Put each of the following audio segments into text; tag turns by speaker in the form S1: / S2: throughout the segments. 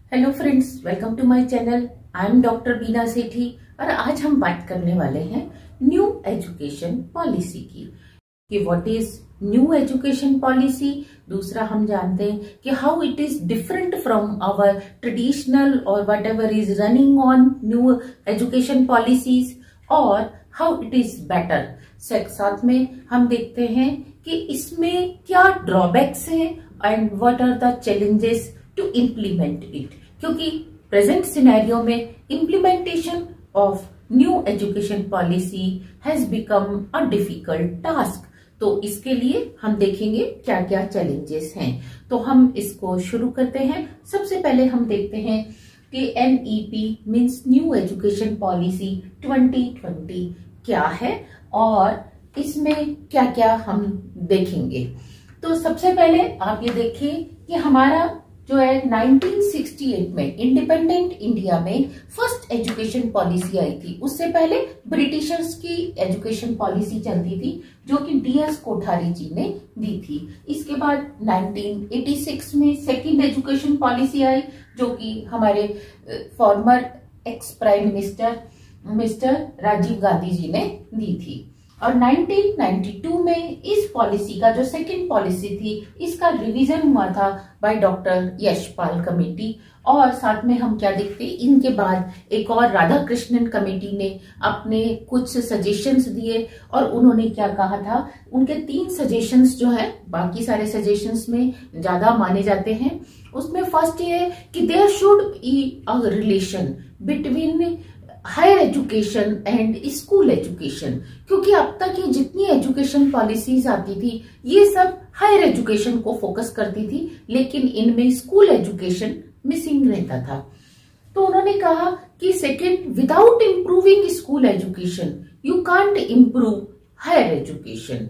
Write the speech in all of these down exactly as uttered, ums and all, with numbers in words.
S1: Hello friends, welcome to my channel. I am doctor Beena Sethi और आज हम बात करने वाले हैं न्यू एजुकेशन पॉलिसी की कि what is new education policy. दूसरा हम जानते हैं कि how it is different from our traditional और whatever is running on new education policies और हाउ इट इज बेटर। साथ में हम देखते हैं कि इसमें क्या ड्रॉबैक्स हैं and what are the challenges to implement it, क्योंकि प्रेजेंट सिनेरियो में implementation of new education policy has become a difficult task. तो इसके लिए हम देखेंगे क्या क्या चैलेंजेस हैं। तो हम इसको शुरू करते हैं। सबसे पहले हम देखते हैं कि N E P means new education policy twenty twenty क्या है और इसमें क्या क्या हम देखेंगे। तो सबसे पहले आप ये देखिए कि हमारा जो है नाइनटीन सिक्सटी एट में इंडिपेंडेंट इंडिया में फर्स्ट एजुकेशन पॉलिसी आई थी। उससे पहले ब्रिटिशर्स की एजुकेशन पॉलिसी चलती थी जो कि डी एस कोठारी जी ने दी थी। इसके बाद नाइनटीन एटी सिक्स में सेकंड एजुकेशन पॉलिसी आई जो कि हमारे former ex prime minister mister Rajiv Gandhi ji ने दी थी। और नाइनटीन नाइंटी टू में इस पॉलिसी का जो सेकंड पॉलिसी थी इसका रिवीजन हुआ था बाय डॉक्टर यशपाल कमेटी। और साथ में हम क्या देखते हैं, इनके बाद एक और राधा कृष्णन कमेटी ने अपने कुछ सजेशंस दिए और उन्होंने क्या कहा था, उनके तीन सजेशंस जो है बाकी सारे सजेशंस में ज्यादा माने जाते हैं। उसमें फर्स्ट ये है कि there should be a relation between higher education and school education, क्योंकि अब तक ये जितनी एजुकेशन पॉलिसीज आती थी ये सब हायर एजुकेशन को फोकस करती थी, लेकिन इनमें स्कूल एजुकेशन मिसिंग रहता था। तो उन्होंने कहा कि second, without improving school education you can't improve higher education.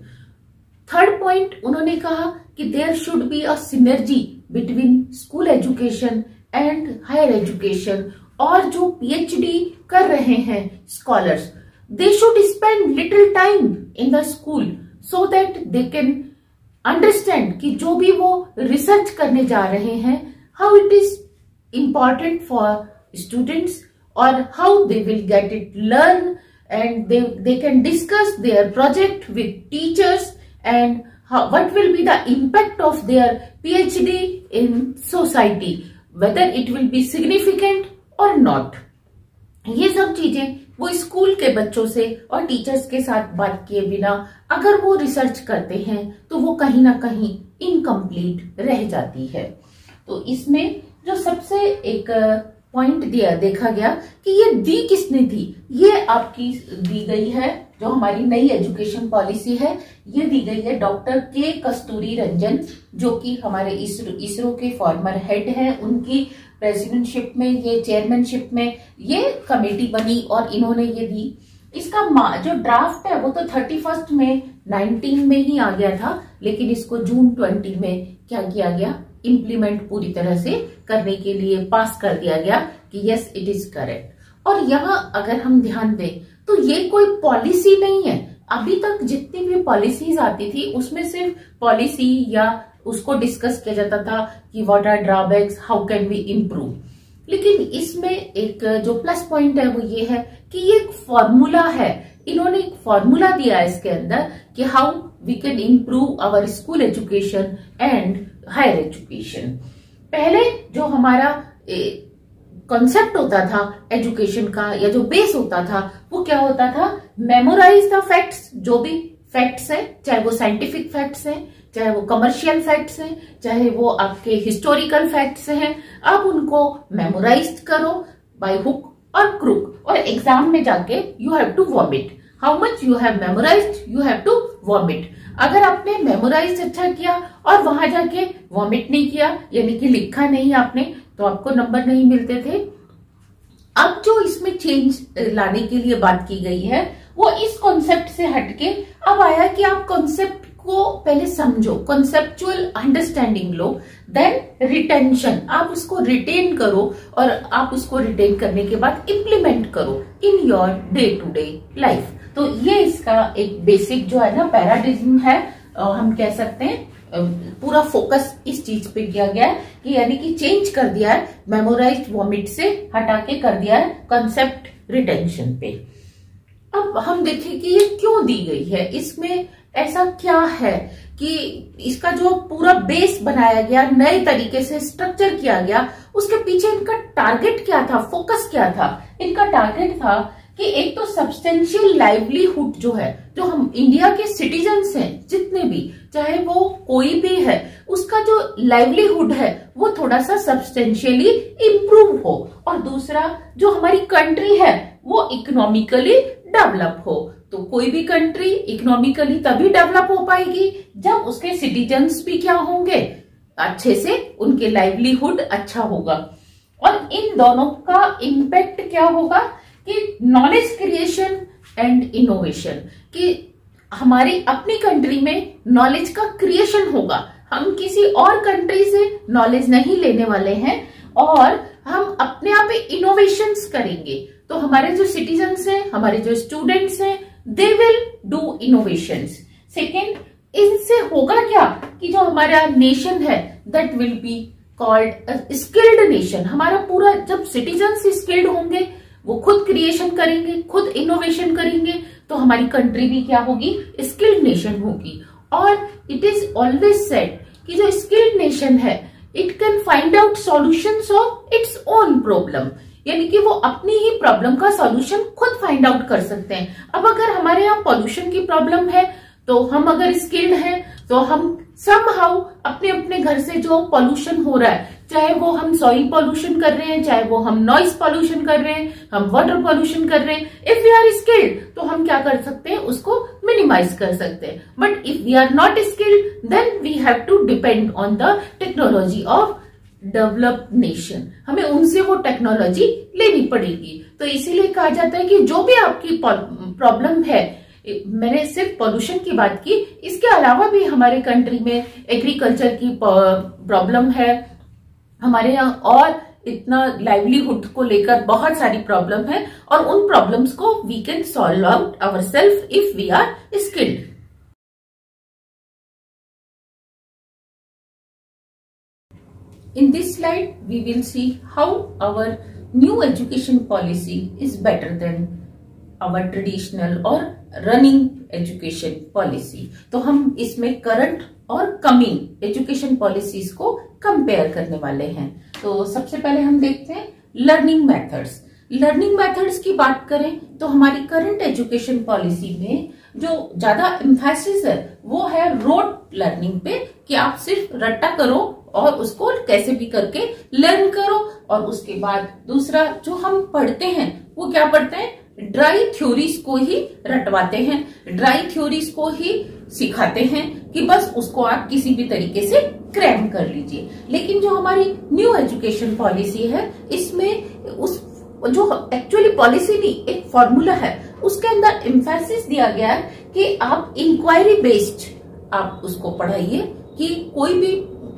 S1: Third point उन्होंने कहा कि there should be a synergy between school education and higher education, और जो पीएचडी कर रहे हैं scholars they should spend little time in the school so that they can understand कि जो भी वो रिसर्च करने जा रहे हैं how it is important for students और how they will get it learn and they they can discuss their project with teachers and what will be the impact of their PhD in society, whether it will be significant और not. ये सब चीजें वो school के बच्चों से और teachers के साथ बात किए बिना अगर वो रिसर्च करते हैं तो वो कहीं ना कहीं इनकम्प्लीट रह जाती है। तो इसमें जो सबसे एक पॉइंट दिया देखा गया कि ये दी किसने दी, ये आपकी दी गई है जो हमारी नई एजुकेशन पॉलिसी है, ये दी गई है डॉक्टर के कस्तूरी रंजन जो कि हमारे इसरो इसरो के फॉर्मर हेड हैं। उनकी प्रेसिडेंटशिप में, ये चेयरमैनशिप में ये कमेटी बनी और इन्होंने ये दी। इसका जो ड्राफ्ट है वो तो थर्टी फर्स्ट में नाइनटीन में ही आ गया था, लेकिन इसको जून ट्वेंटी में क्या किया गया, इम्प्लीमेंट पूरी तरह से करने के लिए पास कर दिया गया कि यस इट इज करेक्ट। और यहाँ अगर हम ध्यान दें तो ये कोई पॉलिसी नहीं है। अभी तक जितनी भी पॉलिसीज आती थी उसमें सिर्फ पॉलिसी या उसको डिस्कस किया जाता था कि what are drawbacks, how can we improve. लेकिन इसमें एक जो प्लस पॉइंट है वो ये है कि ये एक फॉर्मूला है। इन्होंने एक फॉर्मूला दिया है इसके अंदर कि how we can improve our school education and higher education. पहले जो हमारा कॉन्सेप्ट होता था एजुकेशन का या जो बेस होता था वो क्या होता था, मेमोराइज द फैक्ट्स। जो भी फैक्ट्स है, चाहे वो साइंटिफिक फैक्ट्स हैं, चाहे वो कमर्शियल फैक्ट्स हैं, चाहे वो आपके हिस्टोरिकल फैक्ट्स हैं, आप उनको मेमोराइज करो बाय हुक और क्रुक और एग्जाम में जाके you have to vomit how much you have memorised, you have to vomit. अगर आपने मेमोराइज अच्छा किया और वहां जाके वॉमिट नहीं किया यानी कि लिखा नहीं आपने, तो आपको नंबर नहीं मिलते थे। अब जो इसमें चेंज लाने के लिए बात की गई है वो इस कॉन्सेप्ट से हटके अब आया कि आप कॉन्सेप्ट को पहले समझो, कॉन्सेप्चुअल अंडरस्टैंडिंग लो, देन रिटेंशन, आप उसको रिटेन करो और आप उसको रिटेन करने के बाद इम्प्लीमेंट करो in your day to day life. तो ये इसका एक बेसिक जो है ना पैराडिज्म है, हम कह सकते हैं पूरा फोकस इस चीज पे किया गया है कि यानी कि चेंज कर दिया है, मेमोराइज्ड वॉमिट से हटा के कर दिया है कंसेप्ट रिटेंशन पे। अब हम देखें कि ये क्यों दी गई है, इसमें ऐसा क्या है कि इसका जो पूरा बेस बनाया गया, नए तरीके से स्ट्रक्चर किया गया, उसके पीछे इनका टारगेट क्या था, फोकस क्या था। इनका टारगेट था कि एक तो सब्सटेंशियल लाइवलीहुड जो है, जो हम इंडिया के सिटीजन्स हैं जितने भी, चाहे वो कोई भी है, उसका जो लाइवलीहुड है वो थोड़ा सा सब्सटेंशियली इम्प्रूव हो, और दूसरा जो हमारी कंट्री है वो इकोनॉमिकली डेवलप हो। तो कोई भी कंट्री इकोनॉमिकली तभी डेवलप हो पाएगी जब उसके सिटीजन्स भी क्या होंगे, अच्छे से उनके लाइवलीहुड अच्छा होगा। और इन दोनों का इम्पैक्ट क्या होगा कि नॉलेज क्रिएशन एंड इनोवेशन, कि हमारी अपनी कंट्री में नॉलेज का क्रिएशन होगा। हम किसी और कंट्री से नॉलेज नहीं लेने वाले हैं और हम अपने आप इनोवेशंस करेंगे। तो हमारे जो सिटीजन्स हैं, हमारे जो स्टूडेंट्स हैं, they will do innovations. Second, इनसे होगा क्या कि जो हमारा नेशन है that will be called skilled nation. हमारा पूरा, जब सिटीजन्स स्किल्ड होंगे, वो खुद क्रिएशन करेंगे, खुद इनोवेशन करेंगे, तो हमारी कंट्री भी क्या होगी, स्किल्ड नेशन होगी। और इट इज ऑलवेज सेड कि जो स्किल्ड नेशन है it can find out solutions of its own problem, यानी कि वो अपनी ही प्रॉब्लम का सॉल्यूशन खुद फाइंड आउट कर सकते हैं। अब अगर हमारे यहाँ पॉल्यूशन की प्रॉब्लम है, तो हम अगर स्किल्ड हैं तो हम समहाउ अपने अपने घर से जो पॉल्यूशन हो रहा है, चाहे वो हम सॉइल पॉल्यूशन कर रहे हैं, चाहे वो हम नॉइज पॉल्यूशन कर रहे हैं, हम वाटर पॉल्यूशन कर रहे हैं, इफ वी आर स्किल्ड तो हम क्या कर सकते हैं, उसको मिनिमाइज कर सकते हैं। But if we are not skilled then we have to depend on the technology of developed nation. हमें उनसे वो टेक्नोलॉजी लेनी पड़ेगी। तो इसीलिए कहा जाता है कि जो भी आपकी प्रॉब्लम है, मैंने सिर्फ पोल्यूशन की बात की, इसके अलावा भी हमारे कंट्री में एग्रीकल्चर की प्रॉब्लम है, हमारे यहाँ और इतना लाइवलीहुड को लेकर बहुत सारी प्रॉब्लम है, और उन प्रॉब्लम्स को we can solve out ourself if we are skilled. In this slide, we will see how our new education policy is better than our traditional or running education policy. तो हम इसमें current और coming education policies को compare करने वाले हैं। तो सबसे पहले हम देखते हैं लर्निंग मेथड्स। लर्निंग मेथड्स की बात करें तो हमारी करंट एजुकेशन पॉलिसी में जो ज्यादा एम्फेसिस है वो है रोड लर्निंग पे, कि आप सिर्फ रट्टा करो और उसको कैसे भी करके लर्न करो। और उसके बाद दूसरा जो हम पढ़ते हैं वो क्या पढ़ते हैं, ड्राई थ्योरीज को ही रटवाते हैं, ड्राई थ्योरीज को ही सिखाते हैं कि बस उसको आप किसी भी तरीके से क्रैम कर लीजिए। लेकिन जो हमारी न्यू एजुकेशन पॉलिसी है, इसमें उस जो एक्चुअली पॉलिसी नहीं, एक फॉर्मूला है, उसके अंदर एम्फेसिस दिया गया है कि आप इंक्वायरी बेस्ड आप उसको पढ़ाइए, कि कोई भी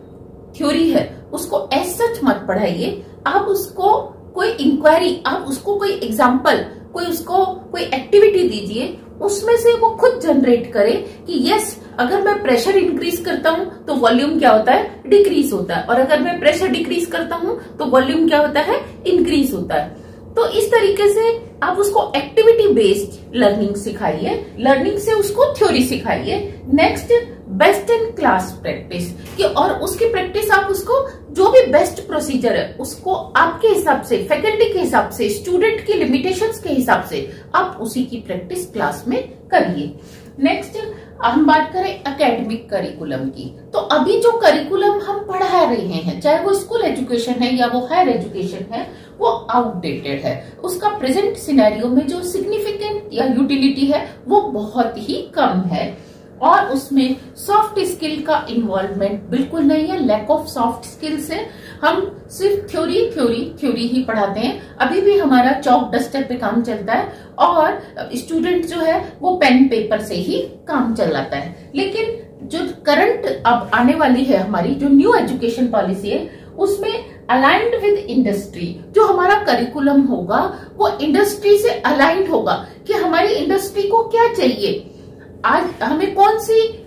S1: थ्योरी है उसको एज सच मत पढ़ाइए, आप उसको कोई इंक्वायरी, आप उसको कोई एग्जाम्पल, कोई उसको कोई एक्टिविटी दीजिए, उसमें से वो खुद जनरेट करे कि यस, अगर मैं प्रेशर इंक्रीज करता हूं तो वॉल्यूम क्या होता है, डिक्रीज होता है, और अगर मैं प्रेशर डिक्रीज करता हूं तो वॉल्यूम क्या होता है, इंक्रीज होता है। तो इस तरीके से आप उसको एक्टिविटी बेस्ड लर्निंग सिखाइए, लर्निंग से उसको थ्योरी सिखाइए। Next, best in class practice, कि और उसकी प्रैक्टिस आप उसको जो भी बेस्ट प्रोसीजर है उसको आपके हिसाब से, फैकल्टी के हिसाब से, स्टूडेंट की लिमिटेशंस के हिसाब से आप उसी की प्रैक्टिस क्लास में करिए। नेक्स्ट हम बात करें एकेडमिक करिकुलम की, तो अभी जो करिकुलम हम पढ़ा रहे हैं, चाहे वो स्कूल एजुकेशन है या वो हायर एजुकेशन है, वो आउटडेटेड है। उसका प्रेजेंट सिनेरियो में जो सिग्निफिकेंट या यूटिलिटी है वो बहुत ही कम है, और उसमें सॉफ्ट स्किल का इन्वॉल्वमेंट बिल्कुल नहीं है, लैक ऑफ सॉफ्ट स्किल्स है। हम सिर्फ थ्योरी थ्योरी थ्योरी ही पढ़ाते हैं, अभी भी हमारा चौक डस्टर पे काम चलता है, और स्टूडेंट जो है वो पेन पेपर से ही काम चलाता है। लेकिन जो करंट अब आने वाली है हमारी जो न्यू एजुकेशन पॉलिसी है, उसमें अलाइंड विद इंडस्ट्री, जो हमारा करिकुलम होगा वो इंडस्ट्री से अलाइंड होगा, कि हमारी इंडस्ट्री को क्या चाहिए, आज हमें कौन सी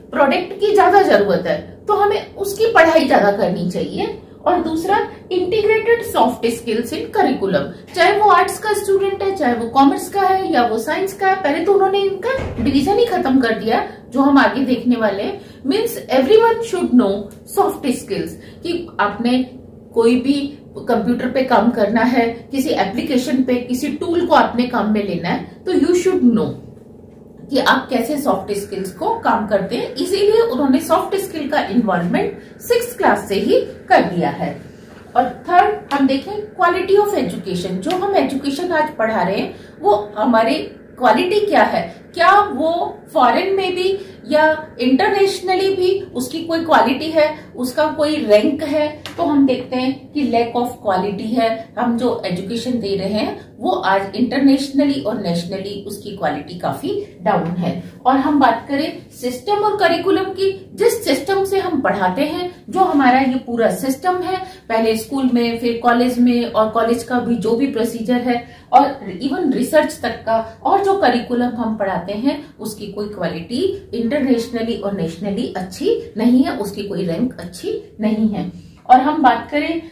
S1: प्रोडक्ट की ज्यादा जरूरत है तो हमें उसकी पढ़ाई ज्यादा करनी चाहिए। और दूसरा, integrated soft skills in curriculum, चाहे वो आर्ट्स का स्टूडेंट है, चाहे वो कॉमर्स का है या वो साइंस का है। पहले तो उन्होंने इनका डिवीजन ही खत्म कर दिया जो हम आगे देखने वाले हैं। Means everyone should know soft skills, कि आपने कोई भी कंप्यूटर पे काम करना है, किसी एप्लीकेशन पे, किसी टूल को आपने काम में लेना है, तो यू शुड नो कि आप कैसे सॉफ्ट स्किल्स को काम करते हैं। इसीलिए उन्होंने सॉफ्ट स्किल का इन्वॉल्वमेंट सिक्स क्लास से ही कर दिया है। और थर्ड हम देखें क्वालिटी ऑफ एजुकेशन। जो हम एजुकेशन आज पढ़ा रहे हैं वो हमारे क्वालिटी क्या है, क्या वो फॉरेन में भी या इंटरनेशनली भी उसकी कोई क्वालिटी है, उसका कोई रैंक है। तो हम देखते हैं कि लैक ऑफ क्वालिटी है। हम जो एजुकेशन दे रहे हैं वो आज इंटरनेशनली और नेशनली उसकी क्वालिटी काफी डाउन है। और हम बात करें सिस्टम और करिकुलम की, जिस सिस्टम से हम पढ़ाते हैं, जो हमारा ये पूरा सिस्टम है, पहले स्कूल में, फिर कॉलेज में, और कॉलेज का भी जो भी प्रोसीजर है, और इवन रिसर्च तक का, और जो करिकुलम हम पढ़ाते हैं उसकी कोई क्वालिटी इंटरनेशनली और नेशनली अच्छी नहीं है, उसकी कोई रैंक अच्छी नहीं है। और हम बात करें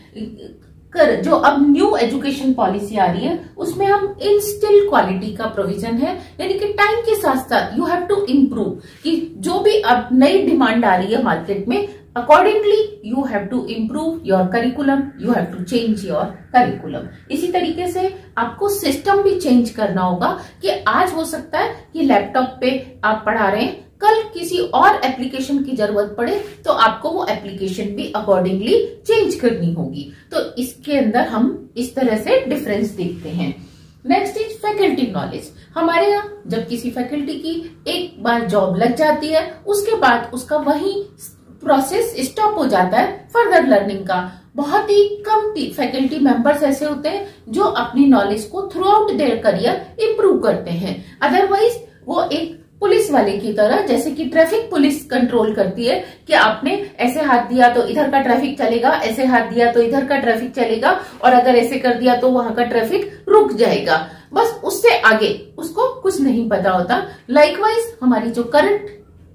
S1: कर जो अब न्यू एजुकेशन पॉलिसी आ रही है, उसमें हम इंस्टिल क्वालिटी का प्रोविजन है, यानी कि टाइम के साथ साथ यू हैव टू इम्प्रूव, कि जो भी अब नई डिमांड आ रही है मार्केट में, accordingly you have to improve your curriculum, you have to change your curriculum. इसी तरीके से आपको सिस्टम भी चेंज करना होगा, कि आज हो सकता है कि लैपटॉप पे आप पढ़ा रहे हैं, कल किसी और एप्लीकेशन की जरूरत पड़े तो आपको वो एप्लीकेशन भी अकॉर्डिंगली चेंज करनी होगी। तो इसके अंदर हम इस तरह से डिफरेंस देखते हैं। Next is faculty knowledge. हमारे यहाँ जब किसी फैकल्टी की एक बार जॉब लग जाती है, उसके बाद उसका वही प्रोसेस स्टॉप हो जाता है फर्दर लर्निंग का। बहुत ही कम फैकल्टी मेंबर्स ऐसे होते हैं जो अपनी नॉलेज को throughout their career improve करते हैं। अदरवाइज वो एक पुलिस वाले की तरह, जैसे कि ट्रैफिक पुलिस कंट्रोल करती है कि आपने ऐसे हाथ दिया तो इधर का ट्रैफिक चलेगा, ऐसे हाथ दिया तो इधर का ट्रैफिक चलेगा, और अगर ऐसे कर दिया तो वहां का ट्रैफिक रुक जाएगा। बस उससे आगे उसको कुछ नहीं पता होता। लाइकवाइज हमारी जो करंट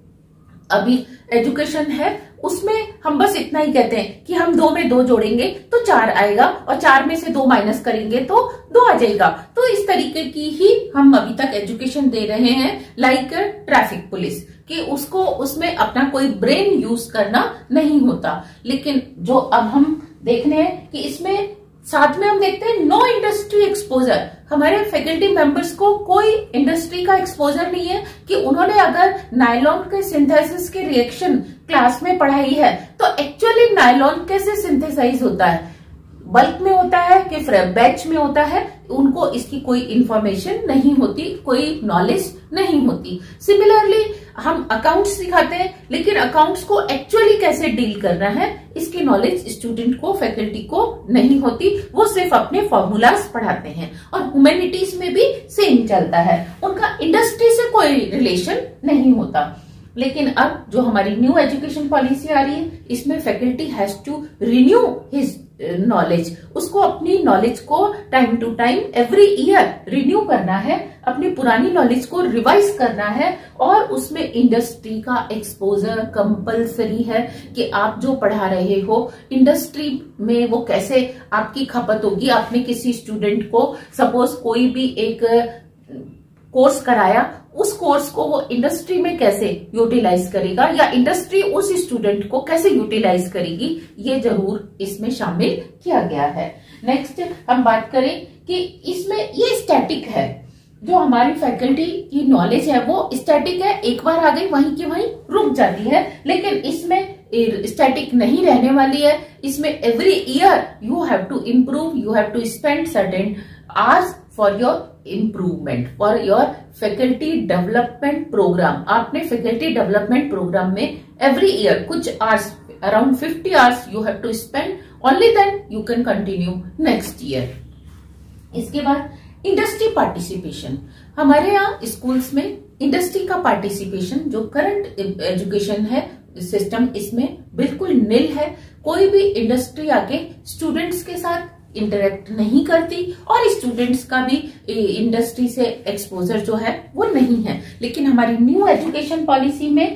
S1: अभी एजुकेशन है उसमें हम बस इतना ही कहते हैं कि हम दो में दो जोड़ेंगे तो चार आएगा, और चार में से दो माइनस करेंगे तो दो आ जाएगा। तो इस तरीके की ही हम अभी तक एजुकेशन दे रहे हैं, लाइक ट्रैफिक पुलिस, कि उसको उसमें अपना कोई ब्रेन यूज करना नहीं होता। लेकिन जो अब हम देख रहे हैं कि इसमें साथ में हम देखते हैं नो इंडस्ट्री एक्सपोजर। हमारे फैकल्टी मेंबर्स को कोई इंडस्ट्री का एक्सपोजर नहीं है, कि उन्होंने अगर नायलॉन के सिंथेसिस के रिएक्शन क्लास में पढ़ाई है तो एक्चुअली नायलॉन कैसे सिंथेसाइज होता है, बल्क में होता है कि बैच में होता है, उनको इसकी कोई इंफॉर्मेशन नहीं होती, कोई नॉलेज नहीं होती। सिमिलरली हम अकाउंट्स सिखाते हैं, लेकिन अकाउंट्स को एक्चुअली कैसे डील करना है इसकी नॉलेज स्टूडेंट को, फैकल्टी को नहीं होती। वो सिर्फ अपने फॉर्मूलाज पढ़ाते हैं। और ह्यूमैनिटीज में भी सेम चलता है, उनका इंडस्ट्री से कोई रिलेशन नहीं होता। लेकिन अब जो हमारी न्यू एजुकेशन पॉलिसी आ रही है, इसमें faculty has to renew his knowledge, उसको अपनी नॉलेज को time to time every year renew करना है, अपनी पुरानी नॉलेज को रिवाइज करना है। और उसमें इंडस्ट्री का एक्सपोजर कंपलसरी है, कि आप जो पढ़ा रहे हो इंडस्ट्री में वो कैसे आपकी खपत होगी। आपने किसी स्टूडेंट को सपोज कोई भी एक कोर्स कराया, उस कोर्स को वो इंडस्ट्री में कैसे यूटिलाइज करेगा, या इंडस्ट्री उस स्टूडेंट को कैसे यूटिलाइज करेगी, ये जरूर इसमें शामिल किया गया है। नेक्स्ट हम बात करें कि इसमें ये स्टैटिक है, जो हमारी फैकल्टी की नॉलेज है वो स्टैटिक है, एक बार आ गई वहीं की वहीं रुक जाती है। लेकिन इसमें स्टैटिक नहीं रहने वाली है, इसमें every year you have to improve, you have to spend certain hours for your improvement, for your faculty development programme. आपने फैकल्टी डेवलपमेंट प्रोग्राम में एवरी ईयर कुछ hours, around fifty hours you have to spend, only then you can continue next year. इसके बाद industry participation. हमारे यहाँ schools में industry का participation जो करंट एजुकेशन है सिस्टम, इसमें बिल्कुल निल है। कोई भी इंडस्ट्री आके स्टूडेंट्स के साथ इंटरेक्ट नहीं करती, और स्टूडेंट्स का भी इंडस्ट्री से एक्सपोजर जो है वो नहीं है। लेकिन हमारी न्यू एजुकेशन पॉलिसी में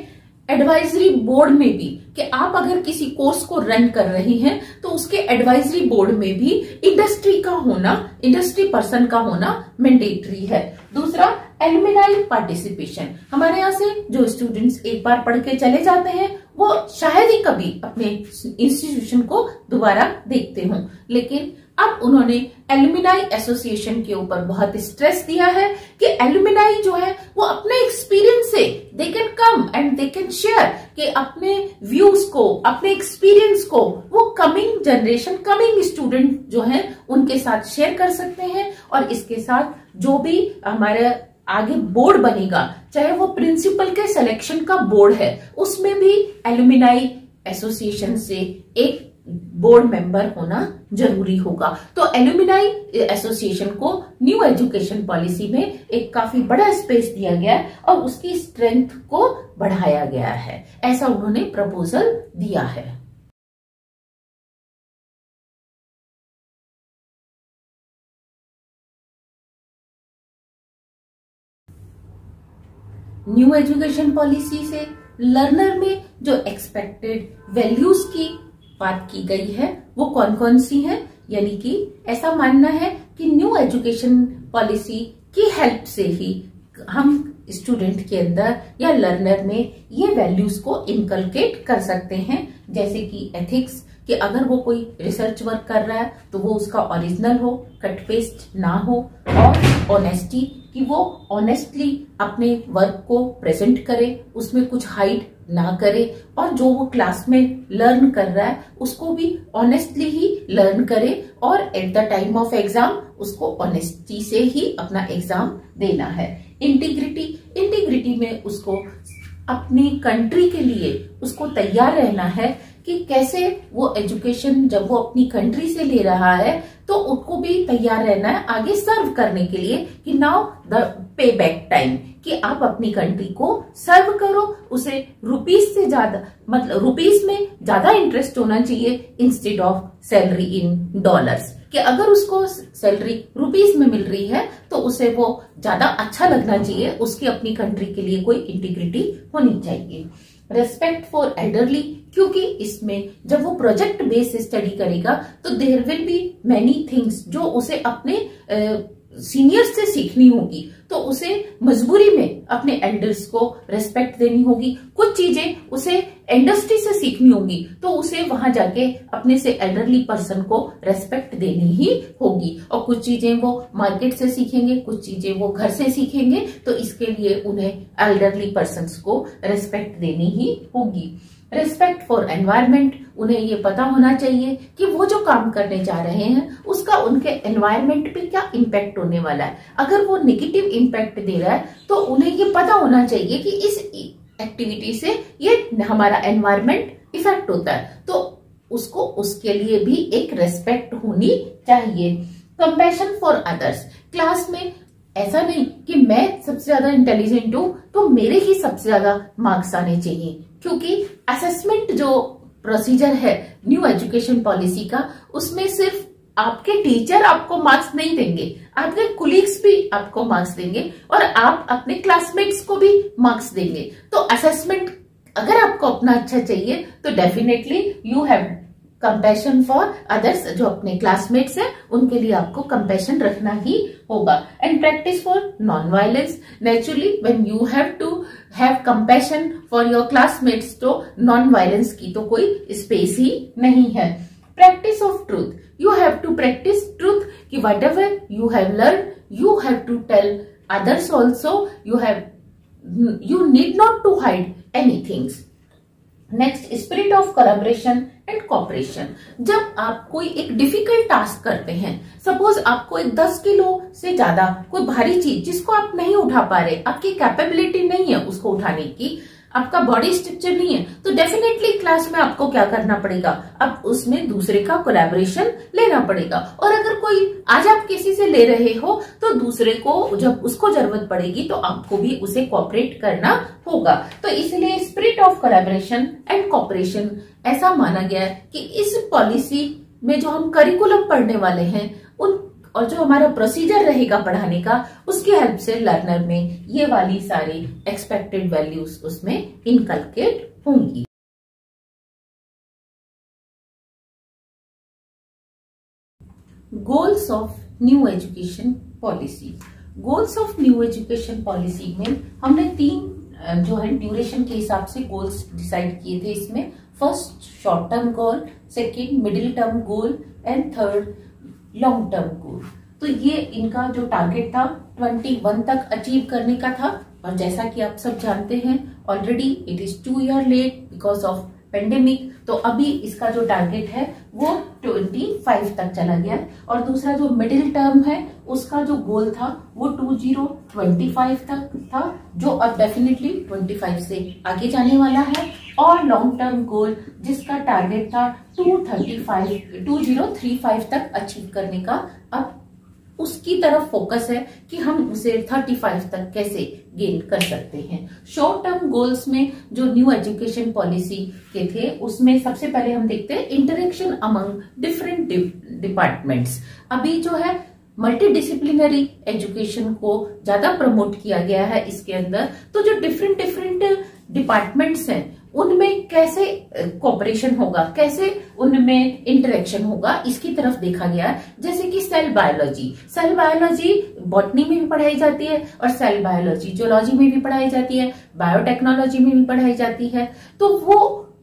S1: एडवाइजरी बोर्ड में भी, कि आप अगर किसी कोर्स को रन कर रहे हैं तो उसके एडवाइजरी बोर्ड में भी इंडस्ट्री का होना, इंडस्ट्री पर्सन का होना मैंडेटरी है। दूसरा, एलुमनाई पार्टिसिपेशन। हमारे यहाँ से जो स्टूडेंट्स एक बार पढ़ के चले जाते हैं वो शायद ही कभी अपने इंस्टीट्यूशन को दोबारा देखते हों, लेकिन अब उन्होंने एलुमनाई एसोसिएशन के ऊपर बहुत स्ट्रेस दिया है कि एलुमनाई जो है वो अपने एक्सपीरियंस से they can come and they can share, कि अपने व्यूज को, अपने एक्सपीरियंस को वो कमिंग जनरेशन, कमिंग स्टूडेंट जो है उनके साथ शेयर कर सकते हैं। और इसके साथ जो भी हमारे आगे बोर्ड बनेगा, चाहे वो प्रिंसिपल के सिलेक्शन का बोर्ड है, उसमें भी एलुमनाई एसोसिएशन से एक बोर्ड मेंबर होना जरूरी होगा। तो एलुमनाई एसोसिएशन को न्यू एजुकेशन पॉलिसी में एक काफी बड़ा स्पेस दिया गया है और उसकी स्ट्रेंथ को बढ़ाया गया है, ऐसा उन्होंने प्रपोजल दिया है। न्यू एजुकेशन पॉलिसी से लर्नर में जो एक्सपेक्टेड वैल्यूज की बात की गई है वो कौन कौन सी हैं, यानी कि ऐसा मानना है कि न्यू एजुकेशन पॉलिसी की हेल्प से ही हम स्टूडेंट के अंदर या लर्नर में ये वैल्यूज को इनकलकेट कर सकते हैं, जैसे कि एथिक्स, कि अगर वो कोई रिसर्च वर्क कर रहा है तो वो उसका ओरिजिनल हो, कट पेस्ट ना हो, और ऑनेस्टी, कि वो ऑनेस्टली अपने वर्क को प्रेजेंट करे, उसमें कुछ हाइड ना करे, और जो वो क्लास में लर्न कर रहा है उसको भी ऑनेस्टली ही लर्न करे, और at the time of exam उसको ऑनेस्टी से ही अपना एग्जाम देना है। इंटीग्रिटी, इंटीग्रिटी में उसको अपनी कंट्री के लिए उसको तैयार रहना है कि कैसे वो एजुकेशन जब वो अपनी कंट्री से ले रहा है तो उसको भी तैयार रहना है आगे सर्व करने के लिए, कि now the pay back time, कि आप अपनी कंट्री को सर्व करो, उसे रुपीज से ज्यादा, मतलब रुपीज में ज्यादा इंटरेस्ट होना चाहिए instead of salary in dollars, कि अगर उसको सैलरी रुपीज में मिल रही है तो उसे वो ज्यादा अच्छा लगना चाहिए, उसकी अपनी कंट्री के लिए कोई इंटीग्रिटी होनी चाहिए। रेस्पेक्ट फॉर एल्डरली, क्योंकि इसमें जब वो प्रोजेक्ट बेस स्टडी करेगा तो there will be many things जो उसे अपने सीनियर्स से सीखनी होगी, तो उसे मजबूरी में अपने एल्डर्स को रेस्पेक्ट देनी होगी। कुछ चीजें उसे इंडस्ट्री से सीखनी होगी तो उसे वहां जाके अपने से एल्डरली पर्सन को रेस्पेक्ट देनी ही होगी, और कुछ चीजें वो मार्केट से सीखेंगे, कुछ चीजें वो घर से सीखेंगे, तो इसके लिए उन्हें एल्डरली पर्सन्स को रेस्पेक्ट देनी ही होगी। रिस्पेक्ट फॉर एनवायरमेंट, उन्हें ये पता होना चाहिए कि वो जो काम करने जा रहे हैं उसका उनके एनवायरमेंट पे क्या इम्पैक्ट होने वाला है। अगर वो नेगेटिव इम्पैक्ट दे रहा है तो उन्हें ये पता होना चाहिए कि इस एक्टिविटी से ये हमारा एनवायरमेंट इफेक्ट होता है, तो उसको उसके लिए भी एक रेस्पेक्ट होनी चाहिए। कंपैशन फॉर अदर्स, क्लास में ऐसा नहीं कि मैं सबसे ज्यादा इंटेलिजेंट हूं तो मेरे ही सबसे ज्यादा मार्क्स आने चाहिए, क्योंकि असेसमेंट जो प्रोसीजर है न्यू एजुकेशन पॉलिसी का, उसमें सिर्फ आपके टीचर आपको मार्क्स नहीं देंगे, आपके कुलीग्स भी आपको मार्क्स देंगे और आप अपने क्लासमेट्स को भी मार्क्स देंगे। तो असेसमेंट अगर आपको अपना अच्छा चाहिए तो definitely you have compassion for others, जो अपने क्लासमेट्स हैं उनके लिए आपको कंपैशन रखना ही होगा। And practice for non violence, naturally when you have to have compassion for your classmates, तो नॉन वायलेंस की तो कोई स्पेस ही नहीं है। Practice of truth, you have to practice truth, कि whatever you have learn you have to tell others also, you have you need not to hide anything. Next, spirit of collaboration and cooperation, जब आप कोई एक difficult task करते हैं, suppose आपको एक दस किलो से ज्यादा कोई भारी चीज जिसको आप नहीं उठा पा रहे, आपकी कैपेबिलिटी नहीं है उसको उठाने की, आपका बॉडी स्ट्रक्चर नहीं है, तो डेफिनेटली क्लास में आपको क्या करना पड़ेगा, अब उसमें दूसरे का कोलैबोरेशन लेना पड़ेगा। और अगर कोई आज आप किसी से ले रहे हो तो दूसरे को जब उसको जरूरत पड़ेगी तो आपको भी उसे कोऑपरेट करना होगा। तो इसलिए spirit of collaboration and cooperation ऐसा माना गया है कि इस पॉलिसी में जो हम करिकुलम पढ़ने वाले हैं उन और जो हमारा प्रोसीजर रहेगा पढ़ाने का, उसकी हेल्प से लर्नर में ये वाली सारी एक्सपेक्टेड वैल्यूज उसमें इनकलकेट होंगी। Goals of new education policy. Goals of new education policy में हमने तीन जो है ड्यूरेशन के हिसाब से गोल्स डिसाइड किए थे। इसमें first short term goal, second middle term goal and third long term goal. तो ये इनका जो टारगेट था इक्कीस तक अचीव करने का था, और जैसा कि आप सब जानते हैं already it is two year late because of pandemic. तो अभी इसका जो टारगेट है वो पच्चीस तक चला गया, और दूसरा जो मिडिल टर्म है उसका जो गोल था वो दो हज़ार पच्चीस तक था, जो अब डेफिनेटली पच्चीस से आगे जाने वाला है। और लॉन्ग टर्म गोल जिसका टारगेट था दो हज़ार पैंतीस तक अचीव करने का, अब उसकी तरफ फोकस है कि हम उसे पैंतीस तक कैसे गेन कर सकते हैं। शॉर्ट टर्म गोल्स में जो न्यू एजुकेशन पॉलिसी के थे उसमें सबसे पहले हम देखते हैं इंटरेक्शन अमंग डिफरेंट डिपार्टमेंट्स। अभी जो है मल्टी डिसिप्लिनरी एजुकेशन को ज्यादा प्रमोट किया गया है इसके अंदर। तो जो डिफरेंट डिफरेंट डिपार्टमेंट्स हैं उनमें कैसे कोऑपरेशन होगा, कैसे उनमें इंटरेक्शन होगा, इसकी तरफ देखा गया है। जैसे कि cell biology, cell biology botany में भी पढ़ाई जाती है और सेल बायोलॉजी जूलॉजी में भी पढ़ाई जाती है, बायोटेक्नोलॉजी में भी पढ़ाई जाती है। तो वो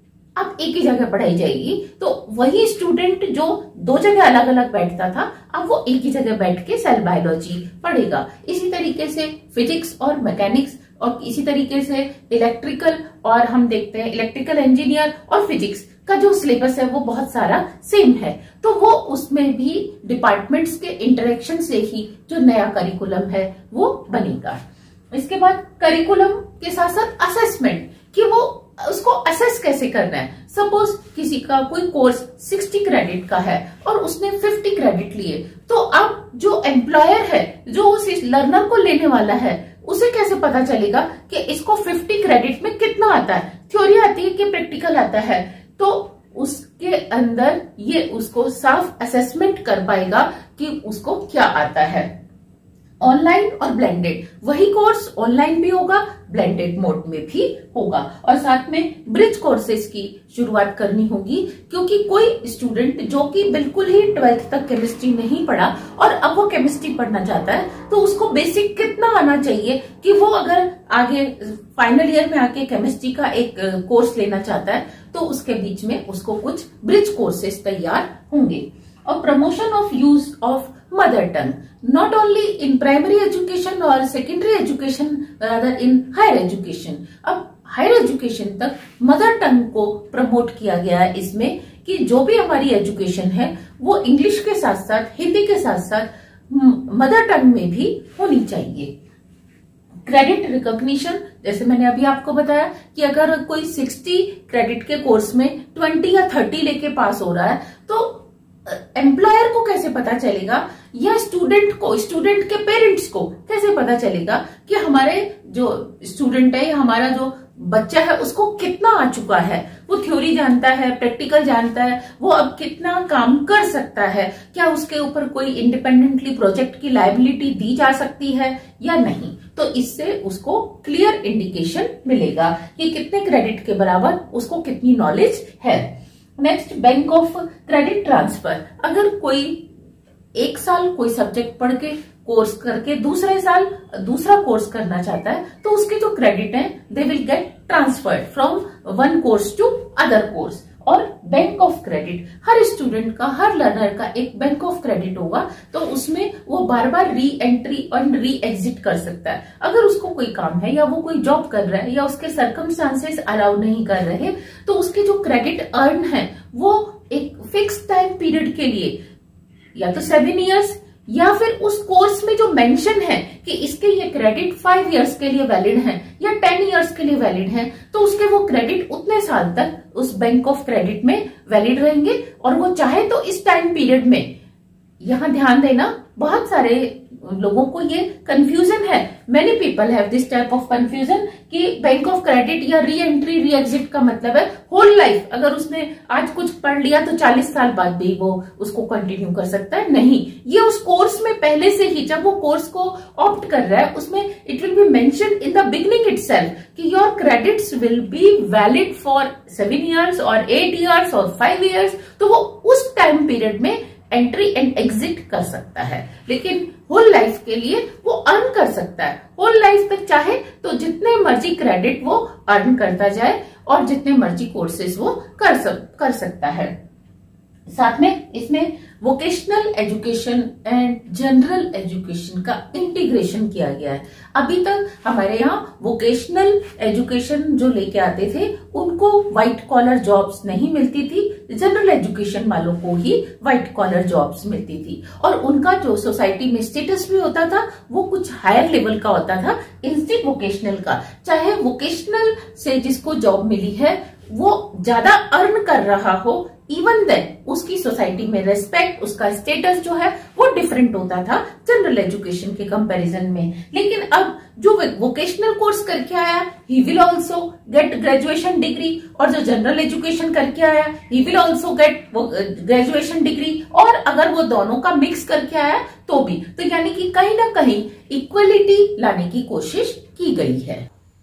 S1: अब एक ही जगह पढ़ाई जाएगी। तो वही स्टूडेंट जो दो जगह अलग अलग बैठता था, अब वो एक ही जगह बैठ के सेल बायोलॉजी पढ़ेगा। इसी तरीके से फिजिक्स और मैकेनिक्स, और इसी तरीके से इलेक्ट्रिकल, और हम देखते हैं इलेक्ट्रिकल इंजीनियर और फिजिक्स का जो सिलेबस है वो बहुत सारा सेम है। तो वो उसमें भी डिपार्टमेंट्स के इंटरेक्शन से ही जो नया करिकुलम है वो बनेगा। इसके बाद करिकुलम के साथ साथ असेसमेंट, कि वो उसको असेस कैसे करना है। सपोज किसी का कोई कोर्स साठ क्रेडिट का है और उसने पचास क्रेडिट लिए, तो अब जो एम्प्लॉयर है जो उस लर्नर को लेने वाला है उसे कैसे पता चलेगा कि इसको पचास क्रेडिट में कितना आता है, थ्योरी आती है कि प्रैक्टिकल आता है। तो उसके अंदर ये उसको साफ असेसमेंट कर पाएगा कि उसको क्या आता है। ऑनलाइन और ब्लेंडेड, वही कोर्स ऑनलाइन भी होगा, ब्लेंडेड मोड में भी होगा। और साथ में ब्रिज कोर्सेज की शुरुआत करनी होगी, क्योंकि कोई स्टूडेंट जो कि बिल्कुल ही ट्वेल्थ तक केमिस्ट्री नहीं पढ़ा और अब वो केमिस्ट्री पढ़ना चाहता है, तो उसको बेसिक कितना आना चाहिए कि वो अगर आगे फाइनल ईयर में आके केमिस्ट्री का एक कोर्स लेना चाहता है, तो उसके बीच में उसको कुछ ब्रिज कोर्सेज तैयार होंगे। और promotion of use of mother tongue, not only in primary education और secondary education, rather in higher education। अब हायर एजुकेशन तक मदर टंग को प्रमोट किया गया है इसमें, कि जो भी हमारी एजुकेशन है वो इंग्लिश के साथ साथ हिंदी के साथ साथ मदर टंग में भी होनी चाहिए। क्रेडिट रिकॉग्निशन, जैसे मैंने अभी आपको बताया कि अगर कोई साठ क्रेडिट के कोर्स में बीस या तीस लेके पास हो रहा है, तो एम्प्लॉयर को कैसे पता चलेगा, या स्टूडेंट को, स्टूडेंट के पेरेंट्स को कैसे पता चलेगा कि हमारे जो स्टूडेंट है या हमारा जो बच्चा है उसको कितना आ चुका है, वो थ्योरी जानता है, प्रैक्टिकल जानता है, वो अब कितना काम कर सकता है, क्या उसके ऊपर कोई इंडिपेंडेंटली प्रोजेक्ट की लायबिलिटी दी जा सकती है या नहीं। तो इससे उसको क्लियर इंडिकेशन मिलेगा कि कितने क्रेडिट के बराबर उसको कितनी नॉलेज है। Next, bank of credit transfer, अगर कोई एक साल कोई सब्जेक्ट पढ़ के कोर्स करके दूसरे साल दूसरा कोर्स करना चाहता है, तो उसके जो क्रेडिट है they will get transferred from one course to other course. और बैंक ऑफ क्रेडिट, हर स्टूडेंट का, हर लर्नर का एक बैंक ऑफ क्रेडिट होगा, तो उसमें वो बार बार री एंट्री और री एग्जिट कर सकता है। अगर उसको कोई काम है या वो कोई जॉब कर रहा है या उसके सर्कमस्टांसेस अलाउ नहीं कर रहे, तो उसके जो क्रेडिट अर्न है वो एक फिक्स टाइम पीरियड के लिए, या तो सेवन इयर्स या फिर उस कोर्स में जो मेंशन है कि इसके ये क्रेडिट फाइव इयर्स के लिए वैलिड है या टेन इयर्स के लिए वैलिड है, तो उसके वो क्रेडिट उतने साल तक उस बैंक ऑफ क्रेडिट में वैलिड रहेंगे। और वो चाहे तो इस टाइम पीरियड में यहाँ ध्यान देना, बहुत सारे लोगों को ये कंफ्यूजन है, many people have this type of confusion कि बैंक ऑफ क्रेडिट या री एंट्री री एग्जिट का मतलब है होल लाइफ, अगर उसने आज कुछ पढ़ लिया तो चालीस साल बाद भी वो उसको कंटिन्यू कर सकता है। नहीं, ये उस कोर्स में पहले से ही, जब वो कोर्स को ऑप्ट कर रहा है, उसमें it will be mention in the beginning itself कि your credits will be valid for seven years और एट ईयर्स और फाइव ईयर्स, तो वो उस टाइम पीरियड में एंट्री एंड एग्जिट कर सकता है, लेकिन होल लाइफ के लिए वो अर्न कर सकता है। होल लाइफ तक चाहे तो जितने मर्जी क्रेडिट वो अर्न करता जाए और जितने मर्जी कोर्सेज वो कर सक, कर सकता है। साथ में इसमें vocational education and general education का इंटीग्रेशन किया गया है। अभी तक हमारे यहाँ वोकेशनल एजुकेशन जो लेके आते थे उनको व्हाइट कॉलर जॉब्स नहीं मिलती थी, जनरल एजुकेशन वालों को ही व्हाइट कॉलर जॉब्स मिलती थी, और उनका जो सोसाइटी में स्टेटस भी होता था वो कुछ हायर लेवल का होता था इंस्टेड वोकेशनल का। चाहे वोकेशनल से जिसको जॉब मिली है वो ज्यादा अर्न कर रहा हो, इवन देन उसकी सोसाइटी में रेस्पेक्ट, उसका स्टेटस जो है वो डिफरेंट होता था जनरल एजुकेशन के कंपैरिजन में। लेकिन अब जो वोकेशनल कोर्स करके आया he will also get graduation degree, और जो जनरल एजुकेशन करके आया he will also get graduation degree, और अगर वो दोनों का मिक्स करके आया तो भी, तो यानी कि कहीं ना कहीं इक्वलिटी लाने की कोशिश की गई है।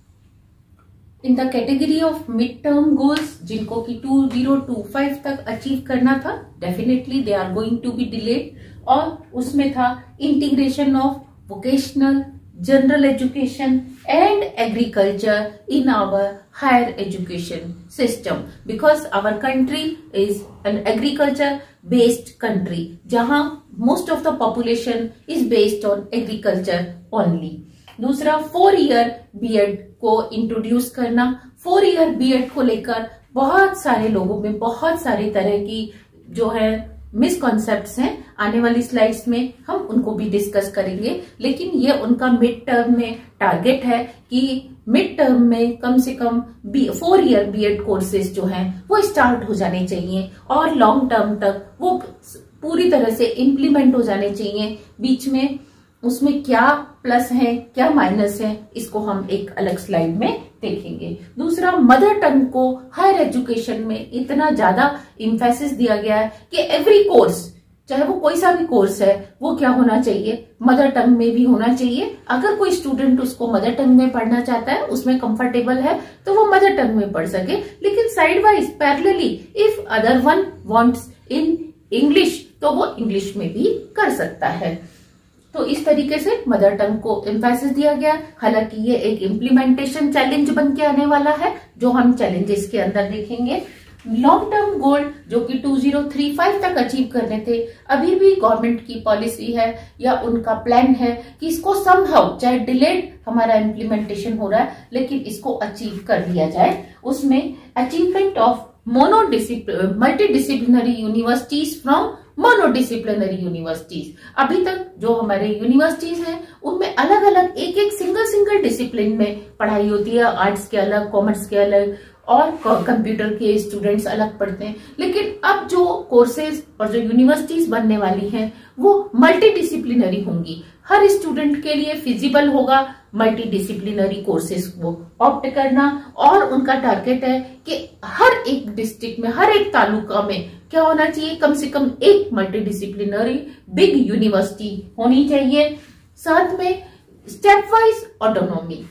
S1: In the category of mid term goals, जिनको कि टू थाउजेंड ट्वेंटी फाइव तक अचीव करना था, definitely they are going to be delayed, और उसमें था integration of vocational, general education and agriculture in our higher education system, because our country is an agriculture based country, जहां most of the population is based on agriculture only. दूसरा, four year BEd को introduce करना। Four year BEd को लेकर बहुत सारे लोगों में बहुत सारी तरह की जो है मिसकॉन्सेप्ट्स हैं, आने वाली स्लाइड्स में हम उनको भी डिस्कस करेंगे, लेकिन ये उनका मिड टर्म में टारगेट है कि मिड टर्म में कम से कम बी फोर ईयर बीएड कोर्सेज जो हैं वो स्टार्ट हो जाने चाहिए और लॉन्ग टर्म तक वो पूरी तरह से इम्प्लीमेंट हो जाने चाहिए। बीच में उसमें क्या प्लस है क्या माइनस है, इसको हम एक अलग स्लाइड में देखेंगे। दूसरा, मदर टंग को हायर एजुकेशन में इतना ज्यादा इम्फेसिस दिया गया है कि एवरी कोर्स, चाहे वो कोई सा भी कोर्स है, वो क्या होना चाहिए, मदर टंग में भी होना चाहिए। अगर कोई स्टूडेंट उसको मदर टंग में पढ़ना चाहता है, उसमें कंफर्टेबल है, तो वो मदर टंग में पढ़ सके, लेकिन side wise parallelly if other one wants in English तो वो इंग्लिश में भी कर सकता है। तो इस तरीके से मदर टंग को एम्फेसिस दिया गया। हालांकि ये एक इम्प्लीमेंटेशन चैलेंज बन के आने वाला है, जो हम चैलेंजेस के अंदर देखेंगे। लॉन्ग टर्म गोल जो कि टू थाउजेंड थर्टी फाइव तक अचीव करने थे, अभी भी गवर्नमेंट की पॉलिसी है या उनका प्लान है कि इसको समहाउ, चाहे डिलेड हमारा इम्प्लीमेंटेशन हो रहा है, लेकिन इसको अचीव कर लिया जाए। उसमें achievement of mono multi disciplinary universities from monodisciplinary universities. अभी तक जो हमारे यूनिवर्सिटीज हैं उनमें अलग अलग एक एक सिंगल सिंगल डिसिप्लिन में पढ़ाई होती है, आर्ट्स के अलग, कॉमर्स के अलग और कंप्यूटर के स्टूडेंट्स अलग पढ़ते हैं। लेकिन अब जो कोर्सेज और जो यूनिवर्सिटीज बनने वाली हैं वो मल्टी डिसिप्लिनरी होंगी। हर स्टूडेंट के लिए फिजिबल होगा मल्टी डिसिप्लिनरी कोर्सेज को ऑप्ट करना, और उनका टारगेट है कि हर एक डिस्ट्रिक्ट में, हर एक तालुका में क्या होना चाहिए, कम से कम एक मल्टी डिसिप्लिनरी बिग यूनिवर्सिटी होनी चाहिए। साथ में स्टेप वाइज ऑटोनॉमी,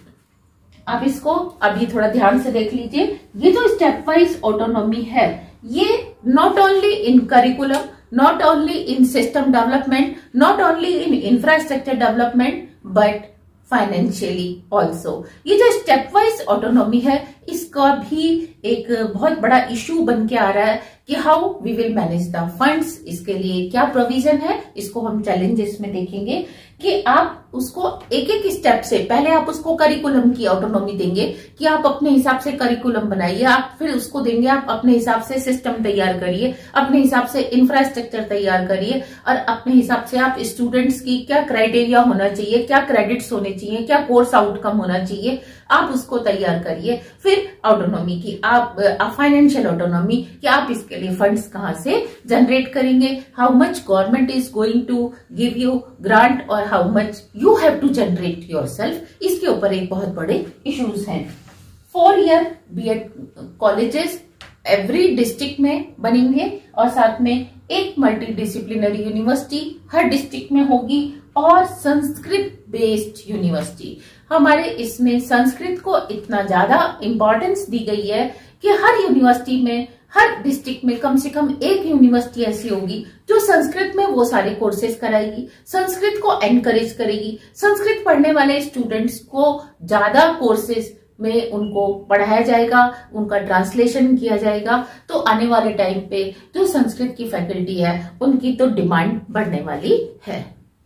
S1: आप इसको अभी थोड़ा ध्यान से देख लीजिए। ये जो स्टेप वाइज ऑटोनॉमी है, ये not only in curriculum, not only in system development, not only in infrastructure development, but financially also. ये जो स्टेप वाइज ऑटोनॉमी है, इसका भी एक बहुत बड़ा इश्यू बन के आ रहा है कि how we will manage the funds. इसके लिए क्या प्रोविजन है, इसको हम चैलेंजेस में देखेंगे कि आप उसको एक एक स्टेप से, पहले आप उसको करिकुलम की ऑटोनॉमी देंगे कि आप अपने हिसाब से करिकुलम बनाइए, आप फिर उसको देंगे आप अपने हिसाब से सिस्टम तैयार करिए, अपने हिसाब से इंफ्रास्ट्रक्चर तैयार करिए, और अपने हिसाब से आप स्टूडेंट्स की क्या क्राइटेरिया होना चाहिए, क्या क्रेडिट्स होने चाहिए, क्या कोर्स आउटकम होना चाहिए, आप उसको तैयार करिए। फिर ऑटोनॉमी की आप फाइनेंशियल ऑटोनॉमी कि आप इसके लिए फंड्स कहाँ से जनरेट करेंगे, how much government is going to give you grant और how much you have to generate yourself, इसके ऊपर एक बहुत बड़े इश्यूज हैं। Four year BEd colleges every district में बनेंगे और साथ में एक मल्टी डिसिप्लिनरी यूनिवर्सिटी हर डिस्ट्रिक्ट में होगी और संस्कृत बेस्ड यूनिवर्सिटी। हमारे इसमें संस्कृत को इतना ज्यादा इम्पोर्टेंस दी गई है कि हर यूनिवर्सिटी में, हर डिस्ट्रिक्ट में कम से कम एक यूनिवर्सिटी ऐसी होगी जो संस्कृत में वो सारे कोर्सेज कराएगी, संस्कृत को एनकरेज करेगी, संस्कृत पढ़ने वाले स्टूडेंट्स को ज्यादा कोर्सेज में उनको पढ़ाया जाएगा, उनका ट्रांसलेशन किया जाएगा। तो आने वाले टाइम पे जो संस्कृत की फैकल्टी है उनकी तो डिमांड बढ़ने वाली है।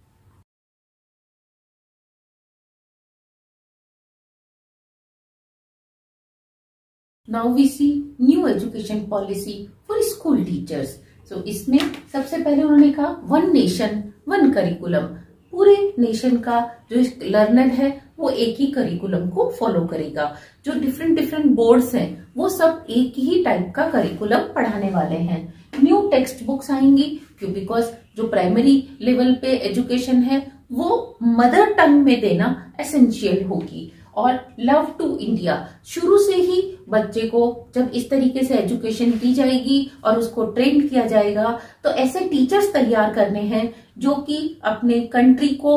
S1: Now we see new education policy for school teachers. So इसमें सबसे पहले उन्होंने कहा वन नेशन वन करिकुलम, पूरे नेशन का जो लर्नर है वो एक ही करिकुलम को फॉलो करेगा। जो डिफरेंट डिफरेंट बोर्ड्स हैं वो सब एक ही टाइप का करिकुलम पढ़ाने वाले हैं। न्यू टेक्स्ट बुक्स आएंगी क्यों, बिकॉज जो प्राइमरी लेवल पे एजुकेशन है वो मदर टंग में देना एसेंशियल होगी। और लव टू इंडिया, शुरू से ही बच्चे को जब इस तरीके से एजुकेशन दी जाएगी और उसको ट्रेन किया जाएगा तो ऐसे टीचर्स तैयार करने हैं जो कि अपने कंट्री को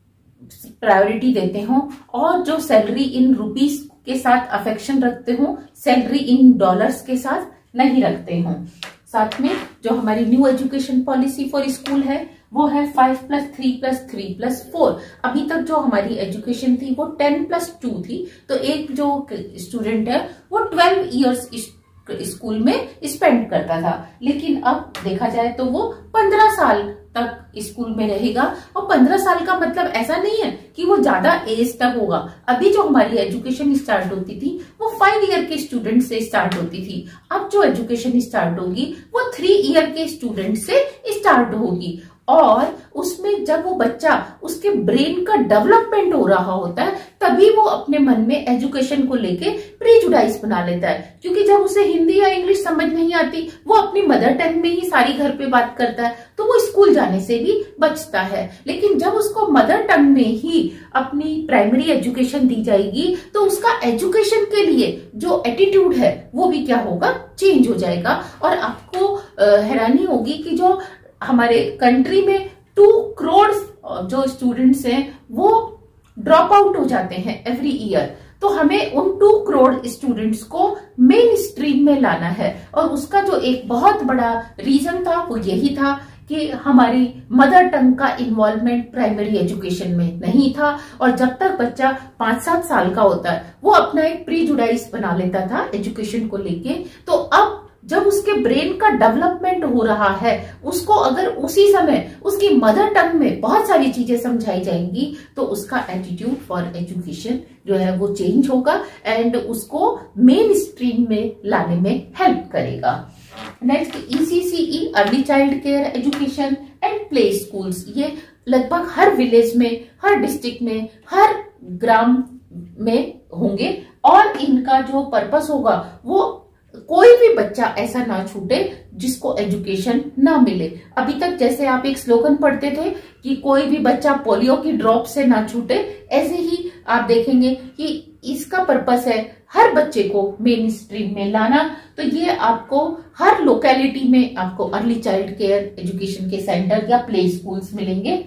S1: प्रायोरिटी देते हों और जो सैलरी इन रुपीस के साथ अफेक्शन रखते हों, सैलरी इन डॉलर्स के साथ नहीं रखते हों। साथ में जो हमारी new education policy for school है वो है five plus three plus three plus four. अभी तक जो हमारी एजुकेशन थी वो टेन प्लस टू थी, तो एक जो स्टूडेंट है वो ट्वेल्व इयर्स स्कूल में स्पेंड करता था, लेकिन अब देखा जाए तो वो पंद्रह साल तक स्कूल में रहेगा। और पंद्रह साल का मतलब ऐसा नहीं है कि वो ज्यादा एज तक होगा। अभी जो हमारी एजुकेशन स्टार्ट होती थी वो फाइव ईयर के स्टूडेंट से स्टार्ट होती थी, अब जो एजुकेशन स्टार्ट होगी वो थ्री ईयर के स्टूडेंट से स्टार्ट होगी। और उसमें जब वो बच्चा, उसके ब्रेन का डेवलपमेंट हो रहा होता है तभी वो अपने मन में एजुकेशन को लेके प्रीजुडाइज बना लेता है, क्योंकि जब उसे हिंदी या इंग्लिश समझ नहीं आती वो अपनी मदर टंग में ही सारी घर पे बात करता है, तो वो स्कूल जाने से भी बचता है। लेकिन जब उसको मदर टंग में ही अपनी प्राइमरी एजुकेशन दी जाएगी तो उसका एजुकेशन के लिए जो एटीट्यूड है वो भी क्या होगा, चेंज हो जाएगा। और आपको हैरानी होगी कि जो हमारे कंट्री में टू करोड़ जो स्टूडेंट्स हैं वो ड्रॉप आउट हो जाते हैं एवरी ईयर, तो हमें उन टू करोड़ स्टूडेंट्स को मेन स्ट्रीम में लाना है। और उसका जो एक बहुत बड़ा रीजन था वो यही था कि हमारी मदर टंग का इन्वॉल्वमेंट प्राइमरी एजुकेशन में नहीं था। और जब तक बच्चा पांच सात साल का होता है वो अपना एक प्रीजुडाइज बना लेता था एजुकेशन को लेके, तो अब जब उसके ब्रेन का डेवलपमेंट हो रहा है उसको अगर उसी समय उसकी मदर टंग में बहुत सारी चीजें समझाई जाएंगी तो उसका एटीट्यूड फॉर एजुकेशन जो है वो चेंज होगा एंड उसको मेन स्ट्रीम में लाने में हेल्प करेगा। Next ECCE, early child care education and play schools, ये लगभग हर विलेज में, हर डिस्ट्रिक्ट में, हर ग्राम में होंगे और इनका जो पर्पस होगा वो कोई भी बच्चा ऐसा ना छूटे जिसको एजुकेशन ना मिले। अभी तक जैसे आप एक स्लोगन पढ़ते थे कि कोई भी बच्चा पोलियो की ड्रॉप से ना छूटे, ऐसे ही आप देखेंगे कि इसका पर्पस है हर बच्चे को मेन स्ट्रीम में लाना। तो ये आपको हर लोकेलिटी में आपको अर्ली चाइल्ड केयर एजुकेशन के सेंटर या प्ले स्कूल्स मिलेंगे।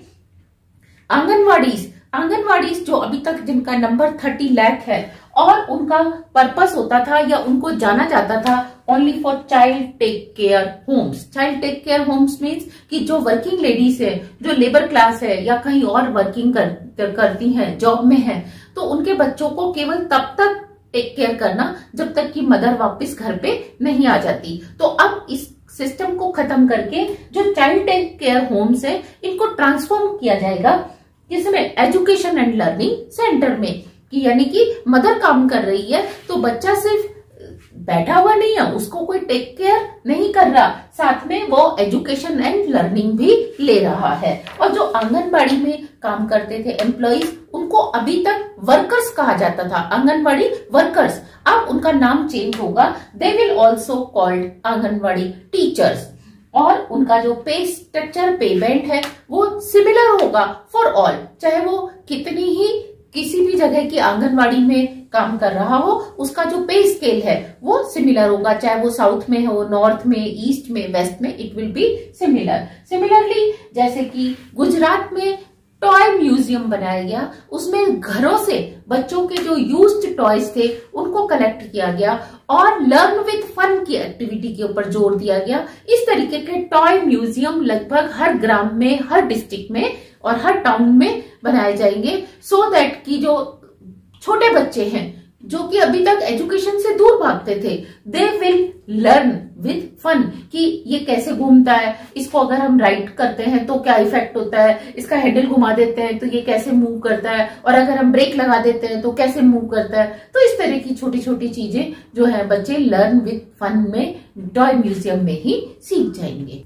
S1: आंगनवाड़ीज, आंगनवाड़ीज जो अभी तक जिनका नंबर थर्टी लाख है और उनका पर्पस होता था या उनको जाना जाता था only for child take care homes. Child take care homes means कि जो वर्किंग लेडीज है, जो लेबर क्लास है या कहीं और वर्किंग कर, करती हैं, जॉब में है, तो उनके बच्चों को केवल तब तक टेक केयर करना जब तक कि मदर वापस घर पे नहीं आ जाती। तो अब इस सिस्टम को खत्म करके जो चाइल्ड टेक केयर होम्स है इनको ट्रांसफॉर्म किया जाएगा, जिसमें एजुकेशन एंड लर्निंग सेंटर में, कि यानी कि मदर काम कर रही है तो बच्चा सिर्फ बैठा हुआ नहीं है, उसको कोई टेक केयर नहीं कर रहा, साथ में वो एजुकेशन एंड लर्निंग भी ले रहा है। और जो आंगनबाड़ी में काम करते थे एम्प्लॉइज, उनको अभी तक वर्कर्स कहा जाता था, आंगनबाड़ी वर्कर्स। अब उनका नाम चेंज होगा, they will also called anganwadi teachers. और उनका जो पे स्ट्रक्चर, पे बैंड है, वो सिमिलर होगा फॉर ऑल, चाहे वो कितनी ही किसी भी जगह की आंगनबाड़ी में काम कर रहा हो, उसका जो पे स्केल है वो सिमिलर होगा, चाहे वो साउथ में हो, नॉर्थ में, ईस्ट में, वेस्ट में, it will be similar. Similarly जैसे कि गुजरात में टॉय म्यूजियम बनाया गया, उसमें घरों से बच्चों के जो यूज्ड टॉयज थे उनको कलेक्ट किया गया और लर्न विद फन की एक्टिविटी के ऊपर जोर दिया गया। इस तरीके के टॉय म्यूजियम लगभग हर ग्राम में, हर डिस्ट्रिक्ट में और हर टाउन में बनाए जाएंगे, सो दैट कि जो छोटे बच्चे हैं जो कि अभी तक एजुकेशन से दूर भागते थे, they will learn with fun कि ये कैसे घूमता है, इसको अगर हम राइट करते हैं तो क्या इफेक्ट होता है, इसका हैंडल घुमा देते हैं तो ये कैसे मूव करता है, और अगर हम ब्रेक लगा देते हैं तो कैसे मूव करता है। तो इस तरह की छोटी छोटी चीजें जो है बच्चे लर्न विद फन में टॉय म्यूजियम में ही सीख जाएंगे।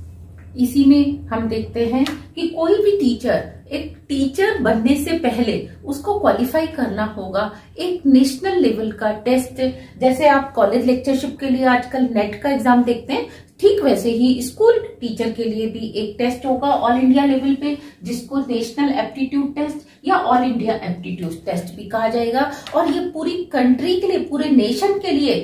S1: इसी में हम देखते हैं कि कोई भी टीचर, एक टीचर बनने से पहले उसको क्वालिफाई करना होगा एक नेशनल लेवल का टेस्ट। जैसे आप कॉलेज लेक्चरशिप के लिए आजकल नेट का एग्जाम देखते हैं, ठीक वैसे ही स्कूल टीचर के लिए भी एक टेस्ट होगा ऑल इंडिया लेवल पे, जिसको नेशनल एप्टीट्यूड टेस्ट या ऑल इंडिया एप्टीट्यूड टेस्ट भी कहा जाएगा। और ये पूरी कंट्री के लिए, पूरे नेशन के लिए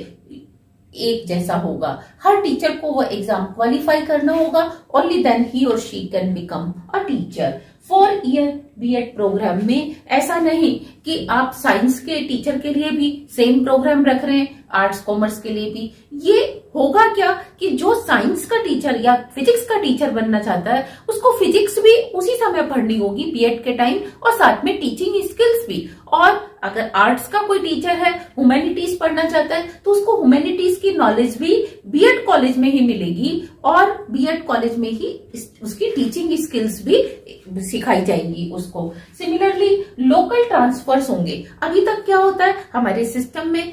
S1: एक जैसा होगा। हर टीचर को वो एग्जाम क्वालिफाई करना होगा, only then he or she can become a teacher. Four year BEd programme में ऐसा नहीं कि आप साइंस के टीचर के लिए भी सेम प्रोग्राम रख रहे हैं, आर्ट्स कॉमर्स के लिए भी। ये होगा क्या कि जो साइंस का टीचर या फिजिक्स का टीचर बनना चाहता है, उसको फिजिक्स भी उसी समय पढ़नी होगी बीएड के टाइम, और साथ में टीचिंग स्किल्स भी। और अगर आर्ट्स का कोई टीचर है, ह्यूमैनिटीज पढ़ना चाहता है, तो उसको ह्यूमैनिटीज की नॉलेज भी बीएड कॉलेज में ही मिलेगी, और बीएड कॉलेज में ही उसकी टीचिंग स्किल्स भी सिखाई जाएंगी उसको। सिमिलरली लोकल ट्रांसफर्स होंगे। अभी तक क्या होता है हमारे सिस्टम में,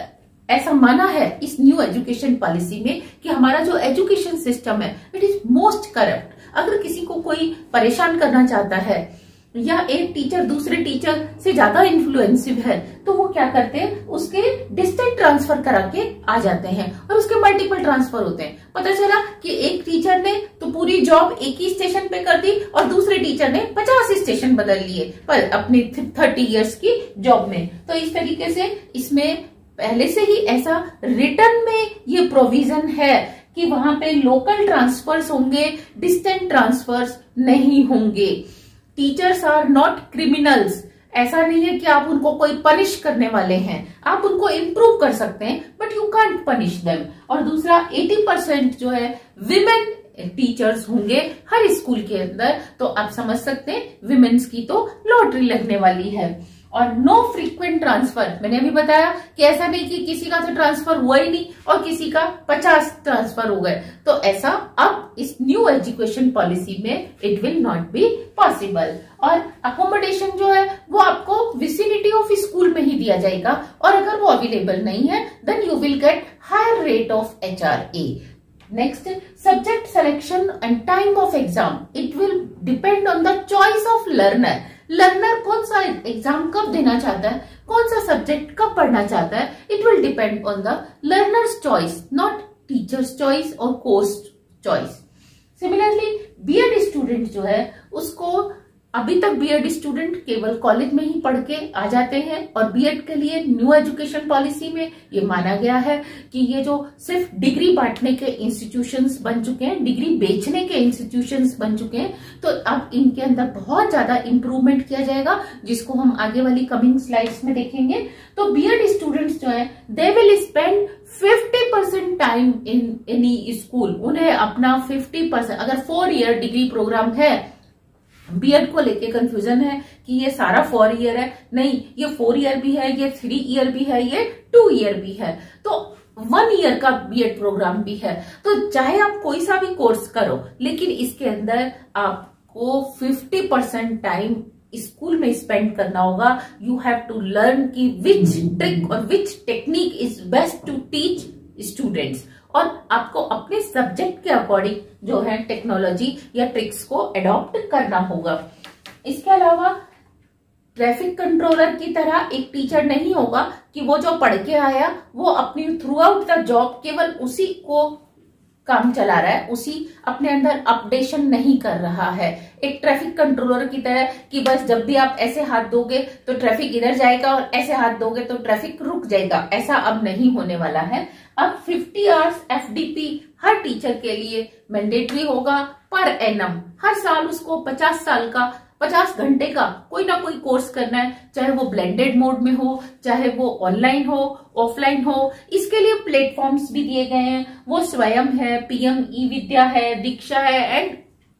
S1: ऐसा माना है इस न्यू एजुकेशन पॉलिसी में कि हमारा जो एजुकेशन सिस्टम है इट इज मोस्ट करप्ट। अगर किसी को कोई परेशान करना चाहता है या एक टीचर दूसरे टीचर से ज्यादा इन्फ्लुएंसिव है, तो वो क्या करते हैं, उसके डिस्टेंट ट्रांसफर करा के आ जाते हैं, और उसके मल्टीपल ट्रांसफर होते हैं। पता चला कि एक टीचर ने तो पूरी जॉब एक ही स्टेशन पे कर दी और दूसरे टीचर ने पचास स्टेशन बदल लिए पर अपनी थर्टी इयर्स की जॉब में। तो इस तरीके से इसमें पहले से ही ऐसा रिटर्न में ये प्रोविजन है कि वहां पे लोकल ट्रांसफर्स होंगे, डिस्टेंट ट्रांसफर्स नहीं होंगे। Teachers are not criminals. ऐसा नहीं है कि आप उनको कोई पनिश करने वाले हैं, आप उनको इम्प्रूव कर सकते हैं, but you can't punish them. और दूसरा, अस्सी परसेंट जो है विमेन टीचर्स होंगे हर स्कूल के अंदर, तो आप समझ सकते हैं विमेन्स की तो लॉटरी लगने वाली है। और नो फ्रीक्वेंट ट्रांसफर, मैंने अभी बताया कि ऐसा नहीं कि किसी का तो ट्रांसफर हुआ ही नहीं और किसी का पचास ट्रांसफर हो गए, तो ऐसा अब इस न्यू एजुकेशन पॉलिसी में it will not be possible. और अकोमोडेशन जो है वो आपको विसिनिटी ऑफ स्कूल में ही दिया जाएगा, और अगर वो अवेलेबल नहीं है then you will get higher rate of H R A. Next, subject selection and time of exam, it will depend on the choice of learner. Learner कौन सा एग्जाम कब देना चाहता है, कौन सा सब्जेक्ट कब पढ़ना चाहता है, it will depend on the learner's choice, not teacher's choice और course choice. Similarly BEd student जो है उसको, अभी तक बीएड स्टूडेंट केवल कॉलेज में ही पढ़ के आ जाते हैं, और बीएड के लिए न्यू एजुकेशन पॉलिसी में ये माना गया है कि ये जो सिर्फ डिग्री बांटने के इंस्टीट्यूशंस बन चुके हैं, डिग्री बेचने के इंस्टीट्यूशंस बन चुके हैं, तो अब इनके अंदर बहुत ज्यादा इंप्रूवमेंट किया जाएगा, जिसको हम आगे वाली कमिंग स्लाइड्स में देखेंगे। तो बीएड स्टूडेंट्स जो है they will spend fifty percent time in any school. उन्हें अपना फिफ्टी परसेंट, अगर फोर ईयर डिग्री प्रोग्राम है, बीएड को लेके कंफ्यूजन है कि ये सारा फोर ईयर है, नहीं, ये फोर ईयर भी है, ये थ्री ईयर भी है, ये टू ईयर भी है, तो वन ईयर का बीएड प्रोग्राम भी है। तो चाहे आप कोई सा भी कोर्स करो, लेकिन इसके अंदर आपको फिफ्टी परसेंट टाइम स्कूल में स्पेंड करना होगा। यू हैव टू लर्न कि which trick or which technique is best to teach students, और आपको अपने सब्जेक्ट के अकॉर्डिंग जो है टेक्नोलॉजी या ट्रिक्स को अडॉप्ट करना होगा। इसके अलावा ट्रैफिक कंट्रोलर की तरह एक टीचर नहीं होगा कि वो जो पढ़ के आया वो अपनी थ्रू आउट द जॉब केवल उसी को काम चला रहा है, उसी अपने अंदर अपडेशन नहीं कर रहा है। एक ट्रैफिक कंट्रोलर की तरह कि बस जब भी आप ऐसे हाथ दोगे तो ट्रैफिक इधर जाएगा और ऐसे हाथ दोगे तो ट्रैफिक रुक जाएगा, ऐसा अब नहीं होने वाला है। अब पचास आवर्स एफडीपी हर टीचर के लिए मैंडेटरी होगा पर एनम। हर साल उसको पचास साल का पचास घंटे का कोई ना कोई कोर्स करना है, चाहे वो ब्लेंडेड मोड में हो, चाहे वो ऑनलाइन हो, ऑफलाइन हो। इसके लिए प्लेटफॉर्म्स भी दिए गए हैं, वो स्वयं है, पीएम ई विद्या है, दीक्षा है, and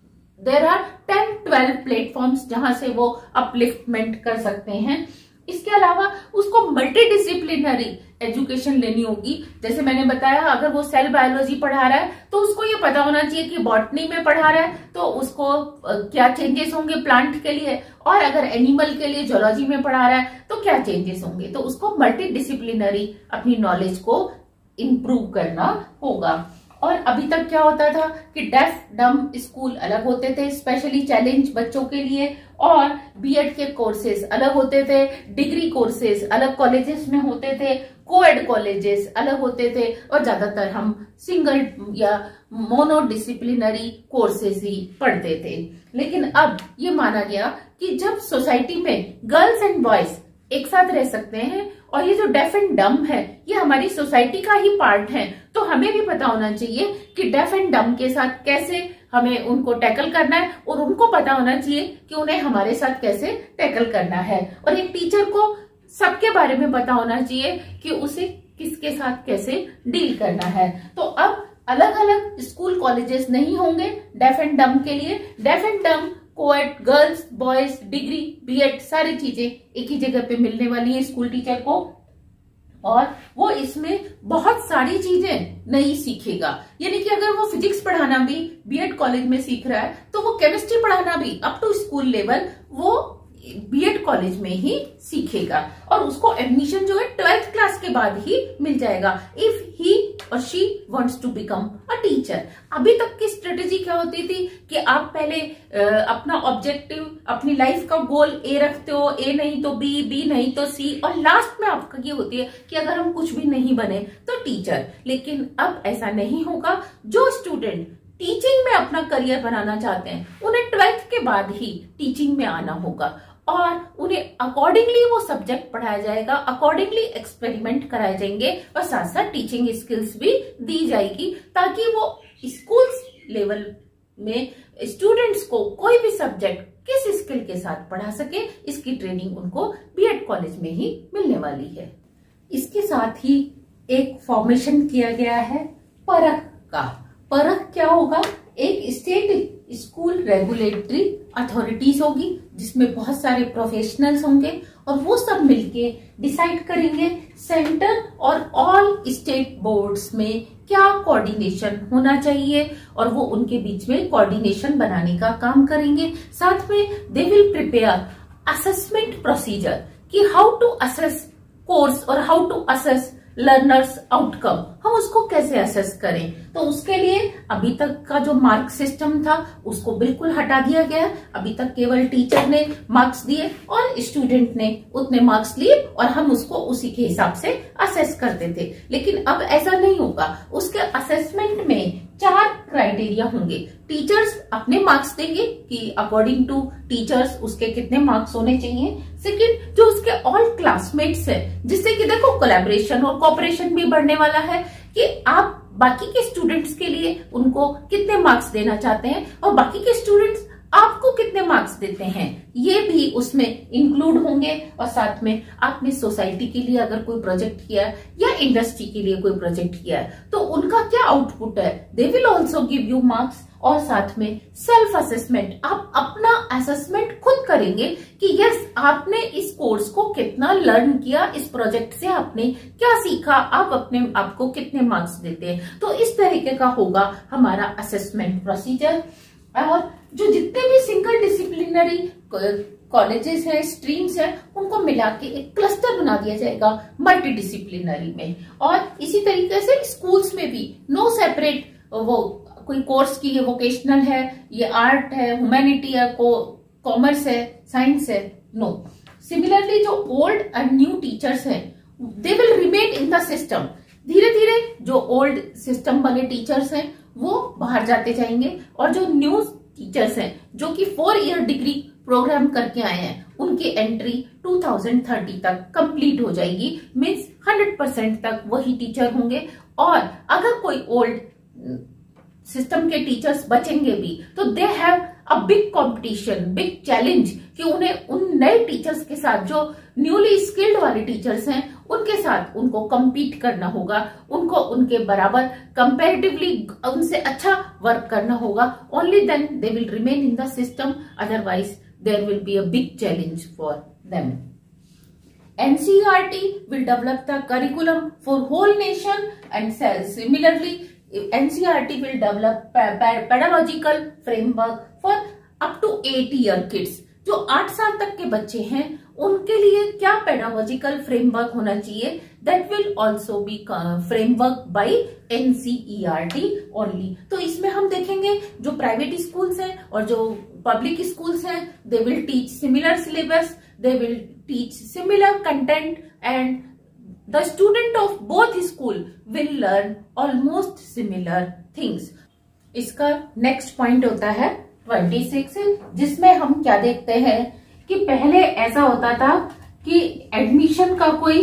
S1: there are ten twelve platforms जहां से वो अपलिफ्टमेंट कर सकते हैं। इसके अलावा उसको मल्टीडिसिप्लिनरी एजुकेशन लेनी होगी। जैसे मैंने बताया, अगर वो सेल बायोलॉजी पढ़ा रहा है तो उसको ये पता होना चाहिए कि बॉटनी में पढ़ा रहा है तो उसको क्या चेंजेस होंगे प्लांट के लिए, और अगर एनिमल के लिए जूलॉजी में पढ़ा रहा है तो क्या चेंजेस होंगे। तो उसको मल्टीडिसिप्लिनरी अपनी नॉलेज को इम्प्रूव करना होगा। और अभी तक क्या होता था कि डेफ डम स्कूल अलग होते थे, स्पेशली चैलेंज बच्चों के लिए, और बीएड के कोर्सेज अलग होते थे, डिग्री कोर्सेज अलग कॉलेजेस में होते थे, कोएड कॉलेजेस अलग होते थे, और ज्यादातर हम सिंगल या मोनोडिसिप्लिनरी कोर्सेज ही पढ़ते थे। लेकिन अब ये माना गया कि जब सोसाइटी में गर्ल्स एंड बॉयज एक साथ रह सकते हैं और ये जो डेफ एंड डम है ये हमारी सोसाइटी का ही पार्ट है, तो हमें भी पता होना चाहिए कि डेफ एंड डम के साथ कैसे हमें उनको टैकल करना है, और उनको पता होना चाहिए कि उन्हें हमारे साथ कैसे टैकल करना है। और एक टीचर को सबके बारे में पता होना चाहिए कि उसे किसके साथ कैसे डील करना है। तो अब अलग अलग स्कूल कॉलेजेस नहीं होंगे डेफ एंड डम के लिए। Deaf and dumb, coed, girls, boys, degree, BEd सारी चीजें एक ही जगह पे मिलने वाली है स्कूल टीचर को, और वो इसमें बहुत सारी चीजें नई सीखेगा। यानी कि अगर वो फिजिक्स पढ़ाना भी बीएड कॉलेज में सीख रहा है तो वो केमिस्ट्री पढ़ाना भी अप टू स्कूल लेवल वो बीएड कॉलेज में ही सीखेगा, और उसको एडमिशन जो है ट्वेल्थ क्लास के बाद ही मिल जाएगा if he or she wants to become a teacher. अभी तक की स्ट्रेटेजी क्या होती थी कि आप पहले आ, अपना ऑब्जेक्टिव, अपनी लाइफ का गोल ए रखते हो, ए नहीं तो बी, बी नहीं तो सी, और लास्ट में आपका ये होती है कि अगर हम कुछ भी नहीं बने तो टीचर। लेकिन अब ऐसा नहीं होगा। जो स्टूडेंट टीचिंग में अपना करियर बनाना चाहते हैं उन्हें ट्वेल्थ के बाद ही टीचिंग में आना होगा, और उन्हें अकॉर्डिंगली वो सब्जेक्ट पढ़ाया जाएगा, अकॉर्डिंगली एक्सपेरिमेंट कराए जाएंगे, और साथ साथ टीचिंग स्किल्स भी दी जाएगी ताकि वो स्कूल लेवल में स्टूडेंट्स को कोई भी सब्जेक्ट किस स्किल के साथ पढ़ा सके। इसकी ट्रेनिंग उनको बीएड कॉलेज में ही मिलने वाली है। इसके साथ ही एक फॉर्मेशन किया गया है परख का। परख क्या होगा? एक स्टेट स्कूल रेगुलेटरी अथॉरिटीज होगी जिसमें बहुत सारे प्रोफेशनल्स होंगे, और वो सब मिलके डिसाइड करेंगे सेंटर और ऑल स्टेट बोर्ड्स में क्या कोऑर्डिनेशन होना चाहिए, और वो उनके बीच में कोऑर्डिनेशन बनाने का काम करेंगे। साथ में they will prepare assessment procedure कि हाउ टू असेस कोर्स और how to assess learners outcome, हम उसको कैसे असेस करें। तो उसके लिए अभी तक का जो मार्क सिस्टम था उसको बिल्कुल हटा दिया गया। अभी तक केवल टीचर ने मार्क्स दिए और स्टूडेंट ने उतने मार्क्स लिए और हम उसको उसी के हिसाब से असेस करते थे। लेकिन अब ऐसा नहीं होगा। उसके असेसमेंट में चार क्राइटेरिया होंगे। टीचर्स अपने मार्क्स देंगे कि अकॉर्डिंग टू टीचर्स उसके कितने मार्क्स होने चाहिए। सेकंड, जो उसके ऑल क्लासमेट्स है, जिससे कि देखो कोलैबोरेशन और कोऑपरेशन भी बढ़ने वाला है कि आप बाकी के स्टूडेंट्स के लिए उनको कितने मार्क्स देना चाहते हैं और बाकी के स्टूडेंट्स आपको कितने मार्क्स देते हैं, ये भी उसमें इंक्लूड होंगे। और साथ में आपने सोसाइटी के लिए अगर कोई प्रोजेक्ट किया है या इंडस्ट्री के लिए कोई प्रोजेक्ट किया है तो उनका क्या आउटपुट है, they will also give you marks. और साथ में सेल्फ असेसमेंट, आप अपना असेसमेंट खुद करेंगे कि यस आपने इस कोर्स को कितना लर्न किया, इस प्रोजेक्ट से आपने क्या सीखा, आप अपने आपको कितने मार्क्स देते हैं। तो इस तरीके का होगा हमारा असेसमेंट प्रोसीजर। और जो जितने भी सिंगल डिसिप्लिनरी कॉलेजेस है, स्ट्रीम्स है, उनको मिला के एक क्लस्टर बना दिया जाएगा मल्टी डिसिप्लिनरी में। और इसी तरीके से स्कूल्स में भी नो सेपरेट वो कोई कोर्स की, ये वोकेशनल है, ये आर्ट है, ह्यूमैनिटी है, कॉमर्स है, साइंस है, नो। सिमिलरली जो ओल्ड एंड न्यू टीचर्स हैं they will remain in the system. धीरे धीरे जो ओल्ड सिस्टम वाले टीचर्स हैं वो बाहर जाते जाएंगे और जो न्यू टीचर्स हैं जो कि फोर ईयर डिग्री प्रोग्राम करके आए हैं उनकी एंट्री टू थाउजेंड थर्टी तक कंप्लीट हो जाएगी। मीन्स हंड्रेड परसेंट तक वही टीचर होंगे। और अगर कोई ओल्ड सिस्टम के टीचर्स बचेंगे भी तो they have a big competition, big challenge कि उन्हें उन नए टीचर्स के साथ जो न्यूली स्किल्ड वाले टीचर्स हैं उनके साथ उनको compete करना होगा, उनको उनके बराबर कंपैरेटिवली उनसे अच्छा वर्क करना होगा। Only then they will remain in the system, otherwise there will be a big challenge for them. N C E R T will develop the curriculum for whole nation and similarly N C E R T will develop pedagogical framework for up to eight year kids। जो आठ साल तक के बच्चे हैं उनके लिए क्या पेडागोजिकल फ्रेमवर्क होना चाहिए, that will also be framework by N C E R T only. तो इसमें हम देखेंगे जो प्राइवेट स्कूल्स हैं और जो पब्लिक स्कूल्स हैं they will teach similar syllabus, they will teach similar content and the student of both school will learn almost similar things। इसका नेक्स्ट पॉइंट होता है ट्वेंटी सिक्स, जिसमें हम क्या देखते हैं कि पहले ऐसा होता था कि एडमिशन का कोई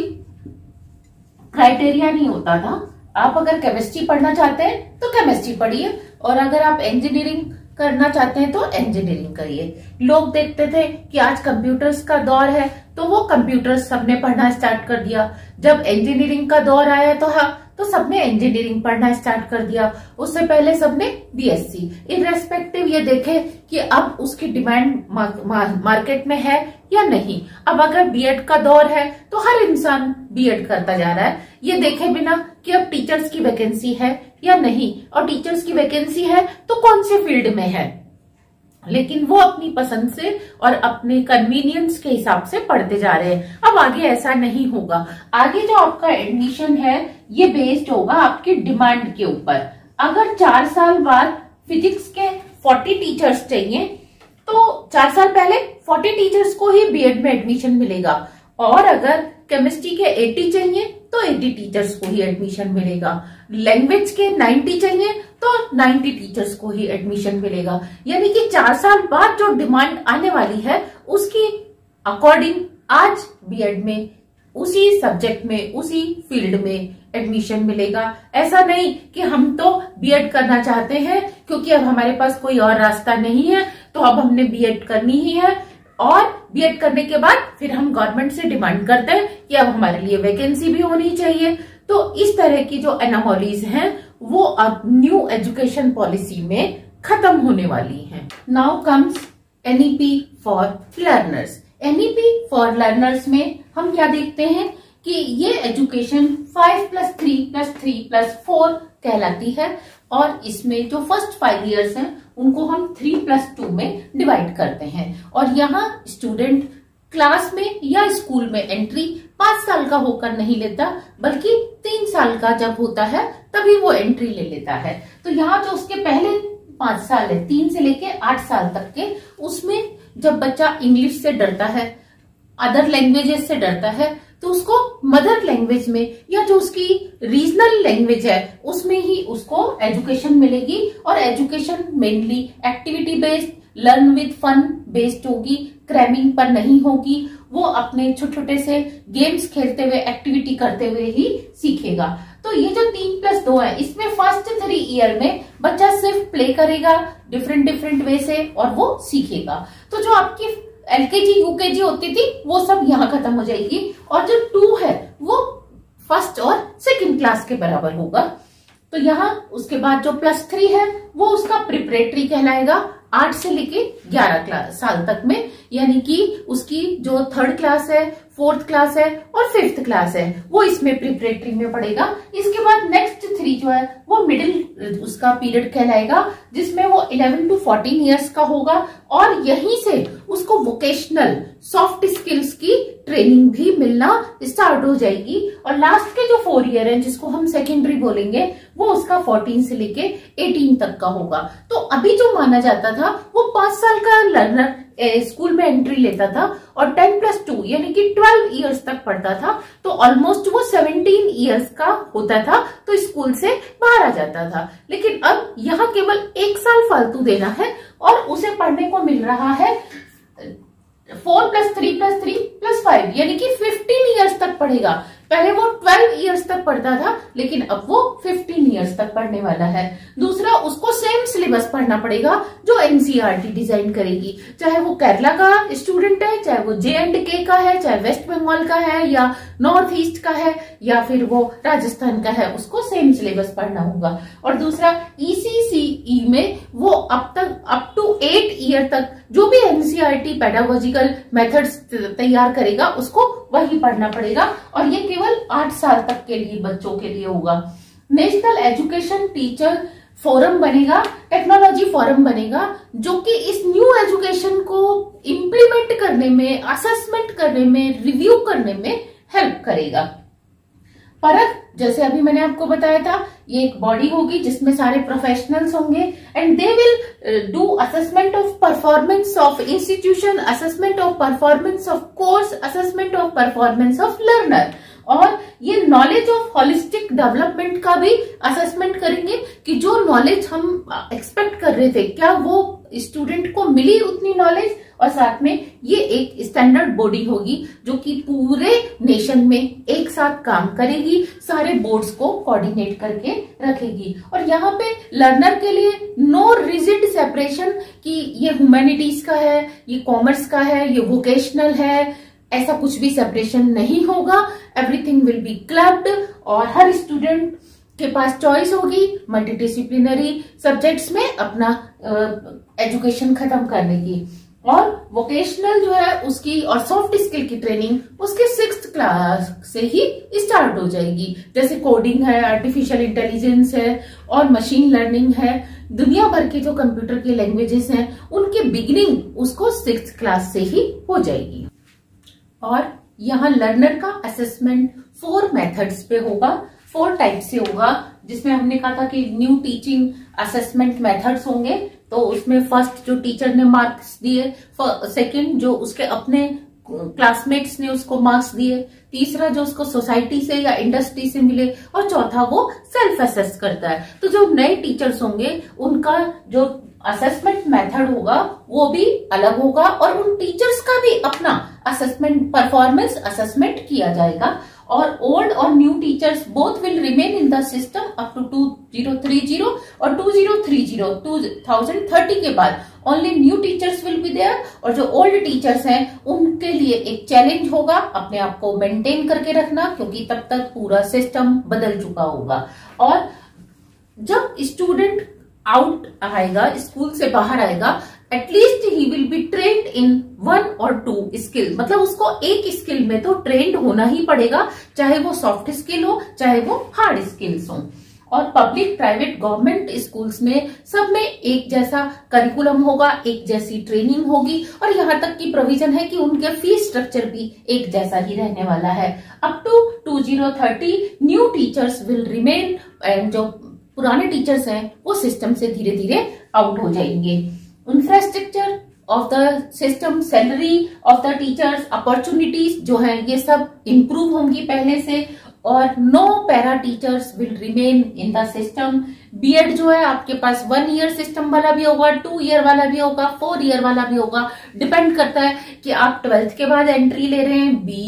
S1: क्राइटेरिया नहीं होता था। आप अगर केमिस्ट्री पढ़ना चाहते हैं तो केमिस्ट्री पढ़िए और अगर आप इंजीनियरिंग करना चाहते हैं तो इंजीनियरिंग करिए। लोग देखते थे कि आज कंप्यूटर्स का दौर है तो वो कंप्यूटर्स सबने पढ़ना स्टार्ट कर दिया। जब इंजीनियरिंग का दौर आया तो हाँ तो सबने इंजीनियरिंग पढ़ना स्टार्ट कर दिया। उससे पहले सबने बीएससी। इनरेस्पेक्टिव ये देखे कि अब उसकी डिमांड मार्केट में है या नहीं। अब अगर बीएड का दौर है तो हर इंसान बीएड करता जा रहा है, ये देखे बिना कि अब टीचर्स की वैकेंसी है या नहीं, और टीचर्स की वैकेंसी है तो कौन से फील्ड में है। लेकिन वो अपनी पसंद से और अपने कन्वीनियंस के हिसाब से पढ़ते जा रहे हैं। अब आगे ऐसा नहीं होगा। आगे जो आपका एडमिशन है ये बेस्ड होगा आपकी डिमांड के ऊपर। अगर चार साल बाद फिजिक्स के फोर्टी टीचर्स चाहिए तो चार साल पहले फोर्टी टीचर्स को ही बीएड में एडमिशन मिलेगा, और अगर केमिस्ट्री के अस्सी चाहिए तो अस्सी टीचर्स को ही एडमिशन मिलेगा। लैंग्वेज के नब्बे चाहिए तो नब्बे टीचर्स को ही एडमिशन मिलेगा। यानी कि चार साल बाद जो डिमांड आने वाली है उसकी अकॉर्डिंग आज बीएड में उसी सब्जेक्ट में उसी फील्ड में एडमिशन मिलेगा। ऐसा नहीं कि हम तो बीएड करना चाहते हैं क्योंकि अब हमारे पास कोई और रास्ता नहीं है तो अब हमने बीएड करनी ही है, और बीएड करने के बाद फिर हम गवर्नमेंट से डिमांड करते हैं कि अब हमारे लिए वैकेंसी भी होनी चाहिए। तो इस तरह की जो एनोमलीज हैं वो अब न्यू एजुकेशन पॉलिसी में खत्म होने वाली हैं। Now comes NEP for learners. NEP for learners में हम क्या देखते हैं कि ये education five plus three plus three plus four कहलाती है, और इसमें जो फर्स्ट फाइव इयर्स हैं उनको हम थ्री प्लस टू में डिवाइड करते हैं। और यहाँ स्टूडेंट क्लास में या स्कूल में एंट्री पांच साल का होकर नहीं लेता, बल्कि तीन साल का जब होता है तभी वो एंट्री ले लेता है। तो यहाँ जो उसके पहले पांच साल है, तीन से लेके आठ साल तक के, उसमें जब बच्चा इंग्लिश से डरता है, अदर लैंग्वेजेस से डरता है, तो उसको मदर लैंग्वेज में या जो उसकी रीजनल लैंग्वेज है उसमें ही उसको एजुकेशन मिलेगी। और education mainly activity based, learn with fun based होगी, क्रैमिंग पर नहीं होगी। वो अपने छोटे छोटे से गेम्स खेलते हुए, एक्टिविटी करते हुए ही सीखेगा। तो ये जो तीन प्लस दो है इसमें फर्स्ट थ्री ईयर में बच्चा सिर्फ प्ले करेगा डिफरेंट डिफरेंट वे से और वो सीखेगा। तो जो आपकी एलकेजी यूकेजी होती थी वो सब यहाँ खत्म हो जाएगी, और जो टू है वो फर्स्ट और सेकंड क्लास के बराबर होगा। तो यहाँ उसके बाद जो प्लस थ्री है वो उसका प्रिपरेटरी कहलाएगा, आठ से लेके ग्यारह क्लास साल तक में, यानी कि उसकी जो थर्ड क्लास है, फोर्थ क्लास है और फिफ्थ क्लास है वो इसमें प्रिपरेटरी में पड़ेगा। इसके बाद नेक्स्ट थ्री जो है वो मिडिल उसका पीरियड कहलाएगा, जिसमें वो इलेवन टू फोर्टीन इयर्स का होगा और यहीं से उसको वोकेशनल सॉफ्ट स्किल्स की ट्रेनिंग भी मिलना स्टार्ट हो जाएगी। और लास्ट के जो फोर ईयर है जिसको हम सेकेंडरी बोलेंगे वो उसका फोर्टीन से लेके एटीन तक का होगा। तो अभी जो माना जाता था वो पांच साल का लर्नर स्कूल में एंट्री लेता था और टेन प्लस टू यानी कि ट्वेल्व इयर्स तक पढ़ता था, तो ऑलमोस्ट वो सेवनटीन इयर्स का होता था तो स्कूल से बाहर आ जाता था। लेकिन अब यहाँ केवल एक साल फालतू देना है और उसे पढ़ने को मिल रहा है four plus three plus three plus five यानी कि फिफ्टीन इयर्स तक पढ़ेगा। पहले वो ट्वेल्व इयर्स तक पढ़ता था लेकिन अब वो फिफ्टीन इयर्स तक पढ़ने वाला है। दूसरा, उसको सेम सिलेबस पढ़ना पड़ेगा जो एनसीईआरटी डिजाइन करेगी, चाहे वो केरला का स्टूडेंट है, चाहे वो जे एंड के का है, चाहे वेस्ट बंगाल का है या नॉर्थ ईस्ट का है या फिर वो राजस्थान का है, उसको सेम सिलेबस पढ़ना होगा। और दूसरा, ईसीसीई में वो अब तक अप टू एट ईयर तक जो भी एनसीईआरटी पेडागोजिकल मेथड्स तैयार करेगा उसको वही पढ़ना पड़ेगा और ये केवल आठ साल तक के लिए बच्चों के लिए होगा। नेशनल एजुकेशन टीचर फोरम बनेगा, टेक्नोलॉजी फोरम बनेगा, जो कि इस न्यू एजुकेशन को इम्प्लीमेंट करने में, असेसमेंट करने में, रिव्यू करने में हेल्प करेगा। परख, जैसे अभी मैंने आपको बताया था, ये एक बॉडी होगी जिसमें सारे प्रोफेशनल्स होंगे and they will do assessment of performance of institution, assessment of performance of course, assessment of performance of learner. और ये नॉलेज ऑफ होलिस्टिक डेवलपमेंट का भी असेसमेंट करेंगे कि जो नॉलेज हम एक्सपेक्ट कर रहे थे क्या वो स्टूडेंट को मिली उतनी नॉलेज। और साथ में ये एक स्टैंडर्ड बॉडी होगी जो कि पूरे नेशन में एक साथ काम करेगी, सारे बोर्ड्स को कोऑर्डिनेट करके रखेगी। और यहाँ पे लर्नर के लिए नो रिजिड सेपरेशन कि ये ह्यूमैनिटीज का है, ये कॉमर्स का है, ये वोकेशनल है, ऐसा कुछ भी सेपरेशन नहीं होगा। एवरीथिंग विल बी क्लब्ड और हर स्टूडेंट के पास चॉइस होगी मल्टीडिसिप्लिनरी सब्जेक्ट्स में अपना एजुकेशन खत्म करने की। और वोकेशनल जो है उसकी और सॉफ्ट स्किल की ट्रेनिंग उसके सिक्स्थ क्लास से ही स्टार्ट हो जाएगी। जैसे कोडिंग है, आर्टिफिशियल इंटेलिजेंस है और मशीन लर्निंग है, दुनिया भर के जो कंप्यूटर के लैंग्वेजेस हैं उनके बिगिनिंग उसको सिक्स्थ क्लास से ही हो जाएगी। और यहाँ लर्नर का असेसमेंट फोर मेथड्स पे होगा, फोर टाइप से होगा, जिसमें हमने कहा था कि न्यू टीचिंग असेसमेंट मेथड्स होंगे। तो उसमें फर्स्ट जो टीचर ने मार्क्स दिए, सेकंड जो उसके अपने क्लासमेट्स ने उसको मार्क्स दिए, तीसरा जो उसको सोसाइटी से या इंडस्ट्री से मिले और चौथा वो सेल्फ असेस करता है। तो जो नए टीचर्स होंगे उनका जो असेसमेंट मेथड होगा वो भी अलग होगा और उन टीचर्स का भी अपना असेसमेंट परफॉर्मेंस असेसमेंट किया जाएगा। और ओल्ड और new teachers both will remain in the system up to two thousand thirty और two thousand thirty two thousand thirty के बाद only new teachers will be there. और जो ओल्ड टीचर्स हैं उनके लिए एक चैलेंज होगा अपने आप को मेंटेन करके रखना, क्योंकि तब तक पूरा सिस्टम बदल चुका होगा। और जब स्टूडेंट आउट आएगा, स्कूल से बाहर आएगा, at least he will be trained in one और टू स्किल, मतलब उसको एक स्किल में तो ट्रेंड होना ही पड़ेगा, चाहे वो सॉफ्ट स्किल हो चाहे वो हार्ड स्किल्स हो। और पब्लिक, प्राइवेट, गवर्नमेंट स्कूल्स में सब में एक जैसा करिकुलम होगा, एक जैसी ट्रेनिंग होगी और यहाँ तक की प्रोविजन है कि उनके फीस स्ट्रक्चर भी एक जैसा ही रहने वाला है। Up to two thousand thirty new teachers will remain and जो पुराने टीचर्स हैं वो सिस्टम से धीरे धीरे आउट हो जाएंगे। Infrastructure of the system, salary of the teachers, opportunities जो है ये सब इम्प्रूव होंगी पहले से। और no para teachers will remain in the system. BEd जो है आपके पास वन ईयर सिस्टम वाला भी होगा, टू ईयर वाला भी होगा, फोर ईयर वाला भी होगा, डिपेंड करता है कि आप ट्वेल्थ के बाद एंट्री ले रहे हैं, बी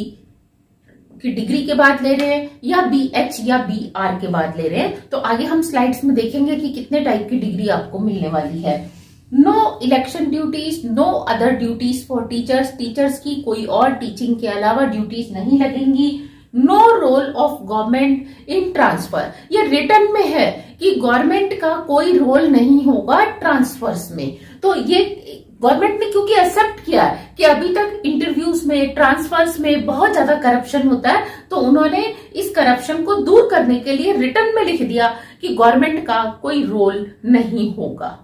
S1: की डिग्री के बाद ले रहे हैं या बी एच या बी आर के बाद ले रहे हैं। तो आगे हम स्लाइड्स में देखेंगे कि कितने टाइप की डिग्री आपको मिलने वाली है। No election duties, no other duties for teachers, teachers की कोई और टीचिंग के अलावा ड्यूटीज नहीं लगेंगी। No role of government in transfer, ये रिटर्न में है, कि गवर्नमेंट का कोई रोल नहीं होगा ट्रांसफर्स में। तो ये गवर्नमेंट ने क्योंकि एक्सेप्ट किया है कि अभी तक इंटरव्यूज में, ट्रांसफर्स में बहुत ज्यादा करप्शन होता है, तो उन्होंने इस करप्शन को दूर करने के लिए रिटर्न में लिख दिया कि गवर्नमेंट का कोई रोल नहीं होगा।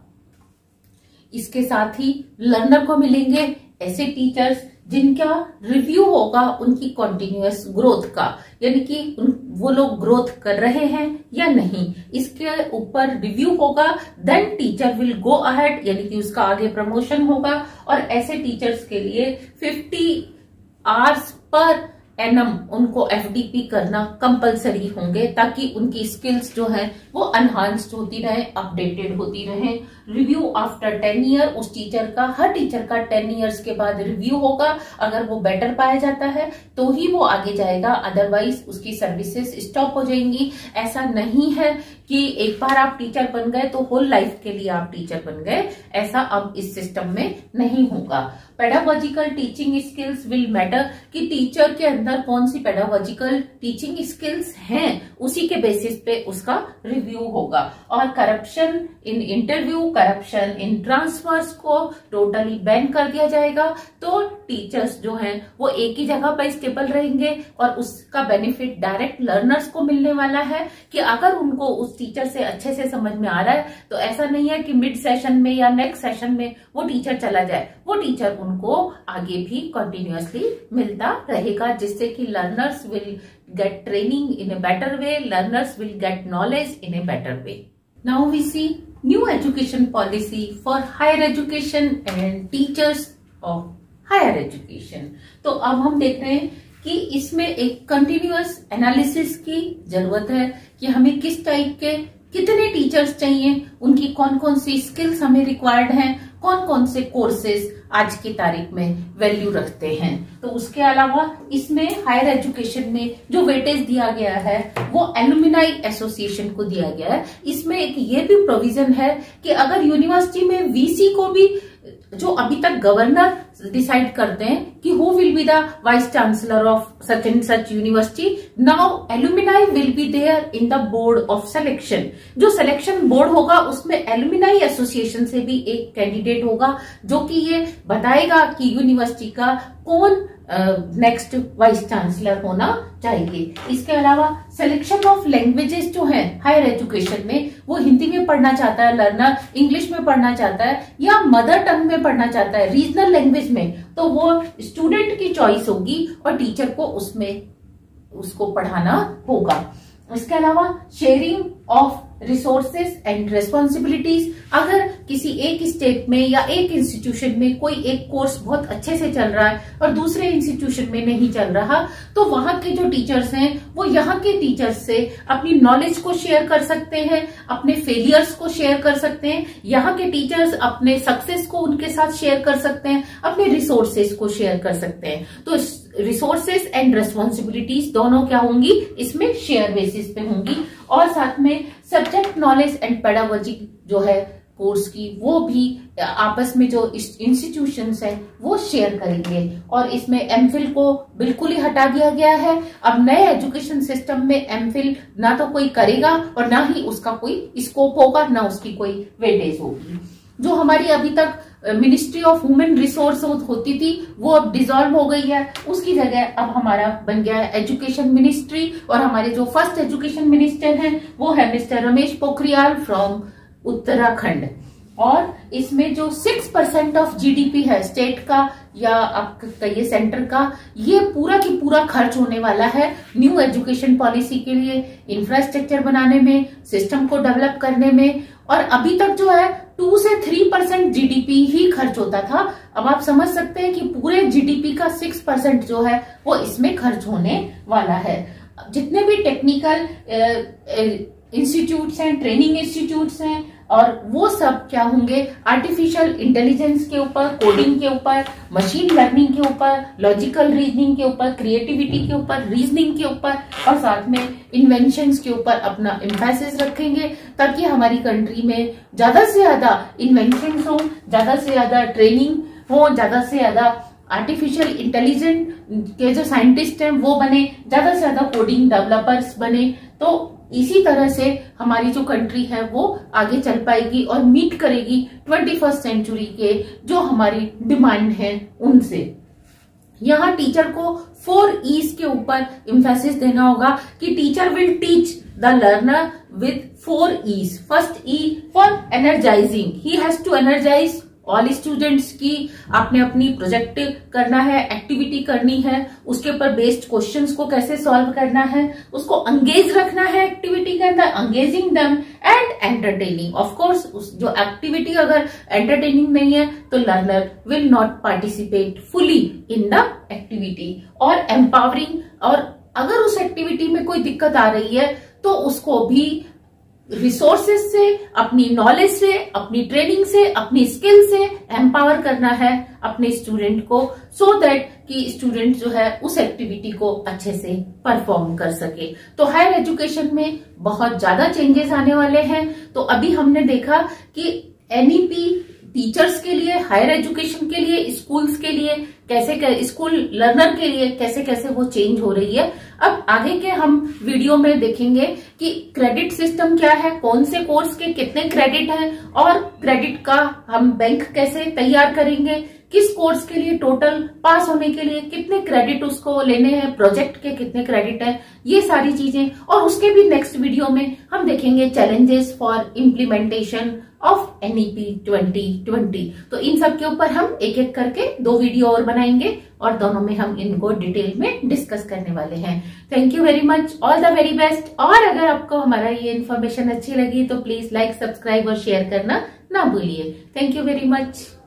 S1: इसके साथ ही लर्नर को मिलेंगे ऐसे टीचर्स जिनका रिव्यू होगा उनकी कॉन्टिन्यूअस ग्रोथ का, यानी कि वो लोग ग्रोथ कर रहे हैं या नहीं, इसके ऊपर रिव्यू होगा। Then teacher will go ahead, यानी कि उसका आगे प्रमोशन होगा। और ऐसे टीचर्स के लिए फिफ्टी आवर्स पर एनम उनको एफडीपी करना कंपलसरी होंगे, ताकि उनकी स्किल्स जो है वो एनहांस्ड होती रहे, अपडेटेड होती रहे। रिव्यू आफ्टर टेन ईयर, उस टीचर का, हर टीचर का टेन इयर्स के बाद रिव्यू होगा। अगर वो बेटर पाया जाता है तो ही वो आगे जाएगा, अदरवाइज उसकी सर्विसेज स्टॉप हो जाएंगी। ऐसा नहीं है कि एक बार आप टीचर बन गए तो होल लाइफ के लिए आप टीचर बन गए, ऐसा अब इस सिस्टम में नहीं होगा। Pedagogical teaching skills will matter, कि टीचर के अंदर कौन सी पेडागोजिकल टीचिंग स्किल्स हैं, उसी के बेसिस पे उसका रिव्यू होगा। और corruption in interview, corruption in transfers को टोटली बैन कर दिया जाएगा। तो टीचर्स जो हैं वो एक ही जगह पर स्टेबल रहेंगे और उसका बेनिफिट डायरेक्ट लर्नर्स को मिलने वाला है, कि अगर उनको उस टीचर से अच्छे से समझ में आ रहा है तो ऐसा नहीं है कि मिड सेशन में या नेक्स्ट सेशन में वो टीचर चला जाए, वो टीचर उनको आगे भी कंटिन्यूअसली मिलता रहेगा, जिससे कि learners will get training in a better way, learners will get knowledge in a better way. Now we see new education policy for higher education and teachers of higher education. तो अब हम देख रहे हैं कि इसमें एक कंटिन्यूअस एनालिसिस की जरूरत है कि हमें किस टाइप के कितने टीचर्स चाहिए, उनकी कौन कौन सी स्किल्स हमें रिक्वायर्ड हैं, कौन कौन से कोर्सेज आज की तारीख में वैल्यू रखते हैं। तो उसके अलावा इसमें हायर एजुकेशन में जो वेटेज दिया गया है वो एलुमनाई एसोसिएशन को दिया गया है। इसमें एक ये भी प्रोविजन है कि अगर यूनिवर्सिटी में वीसी को भी, जो अभी तक गवर्नर डिसाइड करते हैं कि who will be the vice chancellor of such and such university, now alumni will be there in the board of selection. जो सिलेक्शन बोर्ड होगा उसमें एलुमनाई एसोसिएशन से भी एक कैंडिडेट होगा जो कि ये बताएगा कि यूनिवर्सिटी का कौन नेक्स्ट वाइस चांसलर होना चाहिए। इसके अलावा सिलेक्शन ऑफ लैंग्वेजेस जो है हायर एजुकेशन में, वो हिंदी में पढ़ना चाहता है लर्नर, इंग्लिश में पढ़ना चाहता है या मदर टंग में पढ़ना चाहता है, रीजनल लैंग्वेज में, तो वो स्टूडेंट की चॉइस होगी और टीचर को उसमें उसको पढ़ाना होगा। इसके अलावा sharing of resources and responsibilities, अगर किसी एक स्टेट में या एक इंस्टीट्यूशन में कोई एक कोर्स बहुत अच्छे से चल रहा है और दूसरे इंस्टीट्यूशन में नहीं चल रहा, तो वहां के जो टीचर्स हैं वो यहाँ के टीचर्स से अपनी नॉलेज को शेयर कर सकते हैं, अपने फेलियर्स को शेयर कर सकते हैं, यहाँ के टीचर्स अपने सक्सेस को उनके साथ शेयर कर सकते हैं, अपने रिसोर्सेज को शेयर कर सकते हैं। तो रिसोर्सेज एंड रेस्पॉन्सिबिलिटीज दोनों क्या होंगी, इसमें शेयर बेसिस पे होंगी। और साथ में सब्जेक्ट नॉलेज एंड पेडागोजी जो है कोर्स की, वो भी आपस में जो इंस्टीट्यूशंस हैं वो शेयर करेंगे। और इसमें एमफिल को बिल्कुल ही हटा दिया गया है। अब नए एजुकेशन सिस्टम में एमफिल ना तो कोई करेगा और ना ही उसका कोई स्कोप होगा, ना उसकी कोई वेटेज होगी। जो हमारी अभी तक मिनिस्ट्री ऑफ ह्यूमन रिसोर्स होती थी वो अब डिसॉल्व हो गई है, उसकी जगह अब हमारा बन गया है एजुकेशन मिनिस्ट्री। और हमारे जो फर्स्ट एजुकेशन मिनिस्टर हैं वो है मिस्टर रमेश पोखरियाल फ्रॉम उत्तराखंड। और इसमें जो सिक्स परसेंट ऑफ जीडीपी है स्टेट का या आप कहिए सेंटर का, ये पूरा की पूरा खर्च होने वाला है न्यू एजुकेशन पॉलिसी के लिए, इंफ्रास्ट्रक्चर बनाने में, सिस्टम को डेवलप करने में। और अभी तक जो है टू से थ्री परसेंट जीडीपी ही खर्च होता था। अब आप समझ सकते हैं कि पूरे जीडीपी का सिक्स परसेंट जो है वो इसमें खर्च होने वाला है। जितने भी टेक्निकल इंस्टीट्यूट्स हैं, ट्रेनिंग इंस्टीट्यूट्स हैं, और वो सब क्या होंगे, आर्टिफिशियल इंटेलिजेंस के ऊपर, कोडिंग के ऊपर, मशीन लर्निंग के ऊपर, लॉजिकल रीजनिंग के ऊपर, क्रिएटिविटी के ऊपर, रीजनिंग के ऊपर और साथ में इन्वेंशंस के ऊपर अपना एम्फेसिस रखेंगे, ताकि हमारी कंट्री में ज्यादा से ज्यादा इन्वेंशंस हो, ज्यादा से ज्यादा ट्रेनिंग हो, ज्यादा से ज्यादा आर्टिफिशियल इंटेलिजेंट के जो साइंटिस्ट हैं वो बने, ज्यादा से ज्यादा कोडिंग डेवलपर्स बने। तो इसी तरह से हमारी जो कंट्री है वो आगे चल पाएगी और मीट करेगी ट्वेंटी फर्स्ट सेंचुरी के जो हमारी डिमांड है उनसे। यहाँ टीचर को फोर ईज के ऊपर इम्फेसिस देना होगा कि teacher will teach the learner with four Es. First E for energising, he has to energise all students की आपने अपनी प्रोजेक्ट करना है, एक्टिविटी करनी है, उसके ऊपर बेस्ड क्वेश्चंस को कैसे सॉल्व करना है, उसको एंगेज रखना है एक्टिविटी के अंदर, engaging them and entertaining. Of course उस जो एक्टिविटी अगर एंटरटेनिंग नहीं है तो learner will not participate fully in the activity. और एम्पावरिंग, और अगर उस एक्टिविटी में कोई दिक्कत आ रही है तो उसको भी रिसोर्सेज से, अपनी नॉलेज से, अपनी ट्रेनिंग से, अपनी स्किल से एम्पावर करना है अपने स्टूडेंट को, सो दैट कि स्टूडेंट जो है उस एक्टिविटी को अच्छे से परफॉर्म कर सके। तो हायर एजुकेशन में बहुत ज्यादा चेंजेस आने वाले हैं। तो अभी हमने देखा कि एनईपी टीचर्स के लिए, हायर एजुकेशन के लिए, स्कूल्स के लिए कैसे, स्कूल लर्नर के लिए कैसे कैसे वो चेंज हो रही है। अब आगे के हम वीडियो में देखेंगे कि क्रेडिट सिस्टम क्या है, कौन से कोर्स के कितने क्रेडिट हैं, और क्रेडिट का हम बैंक कैसे तैयार करेंगे, किस कोर्स के लिए टोटल पास होने के लिए कितने क्रेडिट उसको लेने हैं, प्रोजेक्ट के कितने क्रेडिट है, ये सारी चीजें। और उसके भी नेक्स्ट वीडियो में हम देखेंगे challenges for implementation of NEP twenty twenty. तो इन सब के ऊपर हम एक एक करके दो वीडियो और बनाएंगे और दोनों में हम इनको डिटेल में डिस्कस करने वाले हैं। Thank you very much, all the very best. और अगर आपको हमारा ये इन्फॉर्मेशन अच्छी लगी तो प्लीज लाइक, सब्सक्राइब और शेयर करना ना भूलिए। Thank you very much.